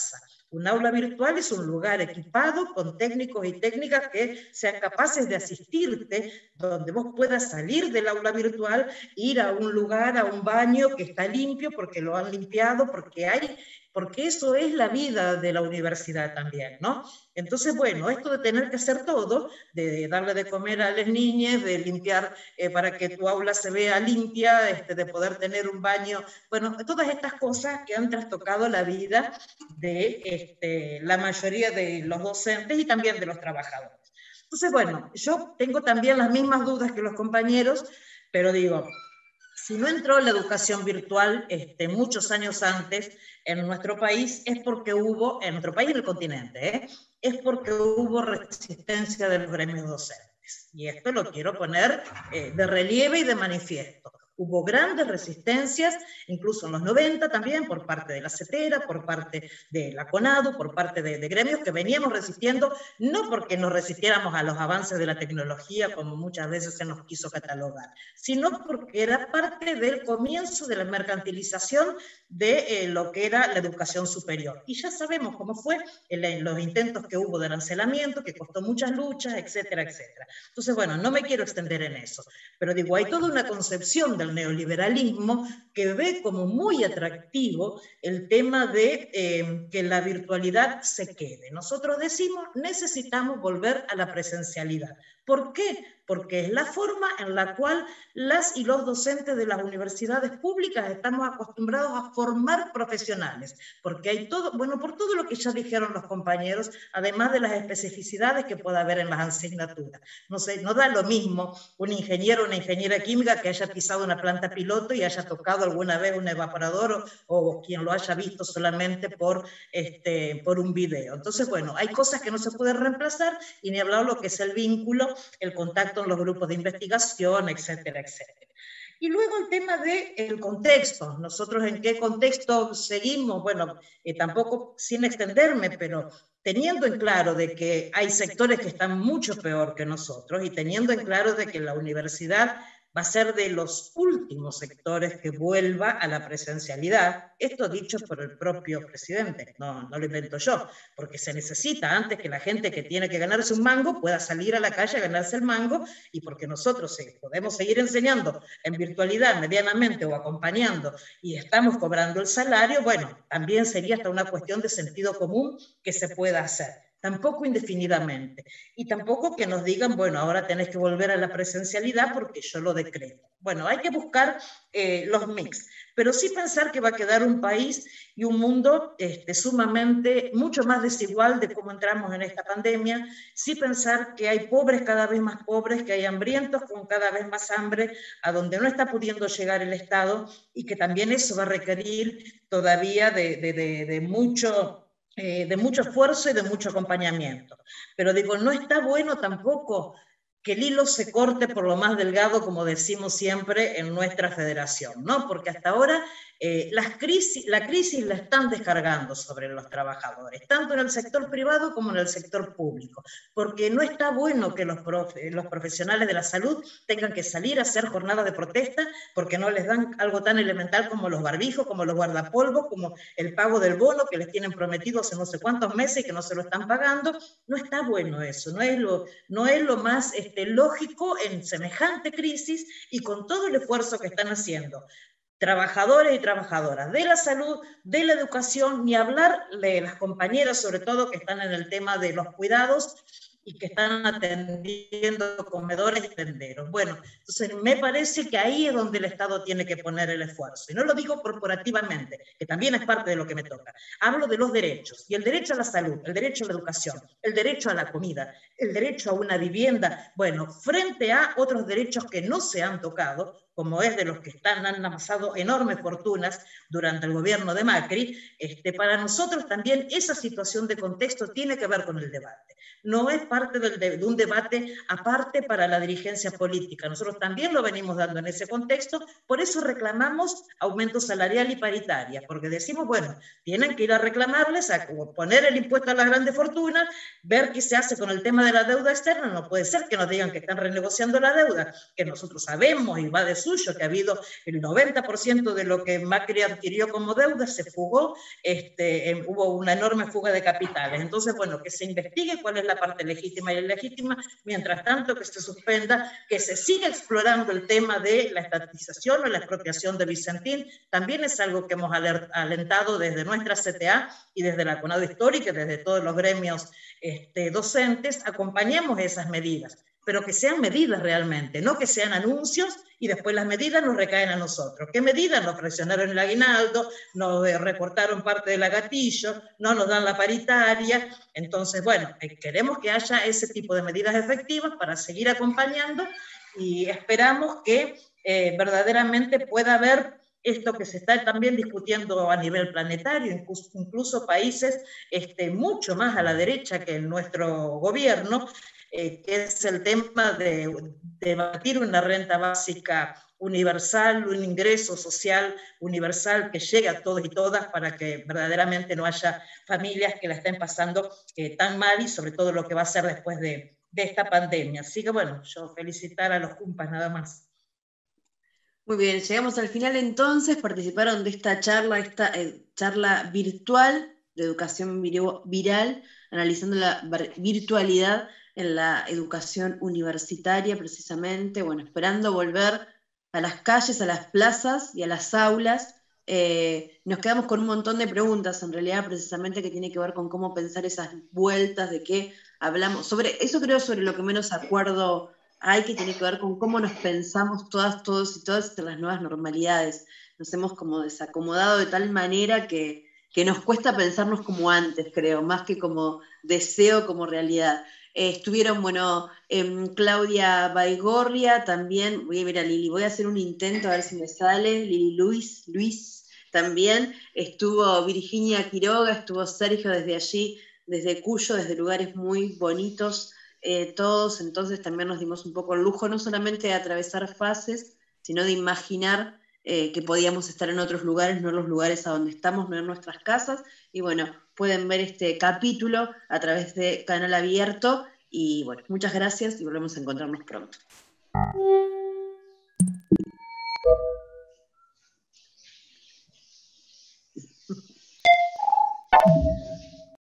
Un aula virtual es un lugar equipado con técnicos y técnicas que sean capaces de asistirte, donde vos puedas salir del aula virtual, ir a un lugar, a un baño que está limpio porque lo han limpiado, porque hay, porque eso es la vida de la universidad también, ¿no? Entonces, bueno, esto de tener que hacer todo, de darle de comer a las niñas, de limpiar eh, para que tu aula se vea limpia, este, de poder tener un baño, bueno, todas estas cosas que han trastocado la vida de este, la mayoría de los docentes y también de los trabajadores. Entonces, bueno, yo tengo también las mismas dudas que los compañeros, pero digo, si no entró la educación virtual este, muchos años antes en nuestro país, es porque hubo, en nuestro país y en el continente, ¿eh? es porque hubo resistencia de los gremios docentes. Y esto lo quiero poner eh, de relieve y de manifiesto. Hubo grandes resistencias, incluso en los noventa también, por parte de la CETERA, por parte de la CONADU, por parte de, de gremios que veníamos resistiendo, no porque nos resistiéramos a los avances de la tecnología, como muchas veces se nos quiso catalogar, sino porque era parte del comienzo de la mercantilización de eh, lo que era la educación superior. Y ya sabemos cómo fue en los intentos que hubo de arancelamiento, que costó muchas luchas, etcétera, etcétera. Entonces, bueno, no me quiero extender en eso, pero digo, hay toda una concepción del neoliberalismo que ve como muy atractivo el tema de eh, que la virtualidad se quede. Nosotros decimos, necesitamos volver a la presencialidad. ¿Por qué? Porque es la forma en la cual las y los docentes de las universidades públicas estamos acostumbrados a formar profesionales, porque hay todo, bueno, por todo lo que ya dijeron los compañeros, además de las especificidades que pueda haber en las asignaturas. No sé, no da lo mismo un ingeniero o una ingeniera química que haya pisado una planta piloto y haya tocado alguna vez un evaporador o, o quien lo haya visto solamente por, este, por un video. Entonces, bueno, hay cosas que no se pueden reemplazar y ni hablar lo que es el vínculo, el contacto en los grupos de investigación, etcétera, etcétera. Y luego el tema del contexto. Nosotros en qué contexto seguimos, bueno, eh, tampoco sin extenderme, pero teniendo en claro de que hay sectores que están mucho peor que nosotros y teniendo en claro de que la universidad va a ser de los últimos sectores que vuelva a la presencialidad. Esto dicho por el propio presidente, no, no lo invento yo, porque se necesita antes que la gente que tiene que ganarse un mango pueda salir a la calle a ganarse el mango, y porque nosotros sí, podemos seguir enseñando en virtualidad medianamente o acompañando y estamos cobrando el salario, bueno, también sería hasta una cuestión de sentido común que se pueda hacer. Tampoco indefinidamente, y tampoco que nos digan, bueno, ahora tenés que volver a la presencialidad porque yo lo decreto. Bueno, hay que buscar eh, los mix, pero sí pensar que va a quedar un país y un mundo este, sumamente, mucho más desigual de cómo entramos en esta pandemia, sí pensar que hay pobres cada vez más pobres, que hay hambrientos con cada vez más hambre, a donde no está pudiendo llegar el Estado, y que también eso va a requerir todavía de, de, de, de mucho... Eh, de mucho esfuerzo y de mucho acompañamiento. Pero digo, no está bueno tampoco que el hilo se corte por lo más delgado, como decimos siempre en nuestra federación, ¿no? Porque hasta ahora eh, las crisis, la crisis la están descargando sobre los trabajadores, tanto en el sector privado como en el sector público, porque no está bueno que los, profe, los profesionales de la salud tengan que salir a hacer jornadas de protesta porque no les dan algo tan elemental como los barbijos, como los guardapolvos, como el pago del bono que les tienen prometido hace no sé cuántos meses y que no se lo están pagando. No está bueno eso, no es lo, no es lo más este, lógico en semejante crisis y con todo el esfuerzo que están haciendo trabajadores y trabajadoras de la salud, de la educación, ni hablar de las compañeras, sobre todo, que están en el tema de los cuidados y que están atendiendo comedores y tenderos. Bueno, entonces me parece que ahí es donde el Estado tiene que poner el esfuerzo. Y no lo digo corporativamente, que también es parte de lo que me toca. Hablo de los derechos, y el derecho a la salud, el derecho a la educación, el derecho a la comida, el derecho a una vivienda. Bueno, frente a otros derechos que no se han tocado, como es de los que están, han amasado enormes fortunas durante el gobierno de Macri, este, para nosotros también esa situación de contexto tiene que ver con el debate. No es parte del de, de un debate aparte para la dirigencia política. Nosotros también lo venimos dando en ese contexto, por eso reclamamos aumento salarial y paritaria, porque decimos, bueno, tienen que ir a reclamarles, a poner el impuesto a las grandes fortunas, ver qué se hace con el tema de la deuda externa. No puede ser que nos digan que están renegociando la deuda, que nosotros sabemos y va de su suyo, que ha habido el noventa por ciento de lo que Macri adquirió como deuda, se fugó, este, eh, hubo una enorme fuga de capitales. Entonces, bueno, que se investigue cuál es la parte legítima y ilegítima, mientras tanto que se suspenda, que se siga explorando el tema de la estatización o la expropiación de Vicentín. También es algo que hemos alentado desde nuestra C T A y desde la CONADO Histórica, desde todos los gremios este, docentes, acompañamos esas medidas, pero que sean medidas realmente, no que sean anuncios y después las medidas nos recaen a nosotros. ¿Qué medidas? Nos presionaron el aguinaldo, nos recortaron parte del gatillo, no nos dan la paritaria. Entonces, bueno, queremos que haya ese tipo de medidas efectivas para seguir acompañando y esperamos que eh, verdaderamente pueda haber esto que se está también discutiendo a nivel planetario, incluso, incluso países este, mucho más a la derecha que en nuestro gobierno, eh, que es el tema de debatir una renta básica universal, un ingreso social universal que llegue a todos y todas para que verdaderamente no haya familias que la estén pasando eh, tan mal y sobre todo lo que va a ser después de, de esta pandemia. Así que bueno, yo felicitar a los cumpas nada más. Muy bien, llegamos al final entonces, participaron de esta charla, esta eh, charla virtual de educación viral, analizando la virtualidad en la educación universitaria precisamente, bueno, esperando volver a las calles, a las plazas y a las aulas. Eh, nos quedamos con un montón de preguntas, en realidad, precisamente que tiene que ver con cómo pensar esas vueltas, de qué hablamos, sobre eso creo sobre lo que menos acuerdo hay, que tiene que ver con cómo nos pensamos todas, todos y todas en las nuevas normalidades. Nos hemos como desacomodado de tal manera que, que nos cuesta pensarnos como antes, creo, más que como deseo, como realidad. Eh, estuvieron, bueno, eh, Claudia Baigorria, también, voy a ver a Lili, voy a hacer un intento a ver si me sale, Lili Luis, Luis también, estuvo Virginia Quiroga, estuvo Sergio desde allí, desde Cuyo, desde lugares muy bonitos, Eh, todos, entonces también nos dimos un poco el lujo, no solamente de atravesar fases, sino de imaginar eh, que podíamos estar en otros lugares, no en los lugares a donde estamos, no en nuestras casas, y bueno, pueden ver este capítulo a través de Canal Abierto, y bueno, muchas gracias y volvemos a encontrarnos pronto.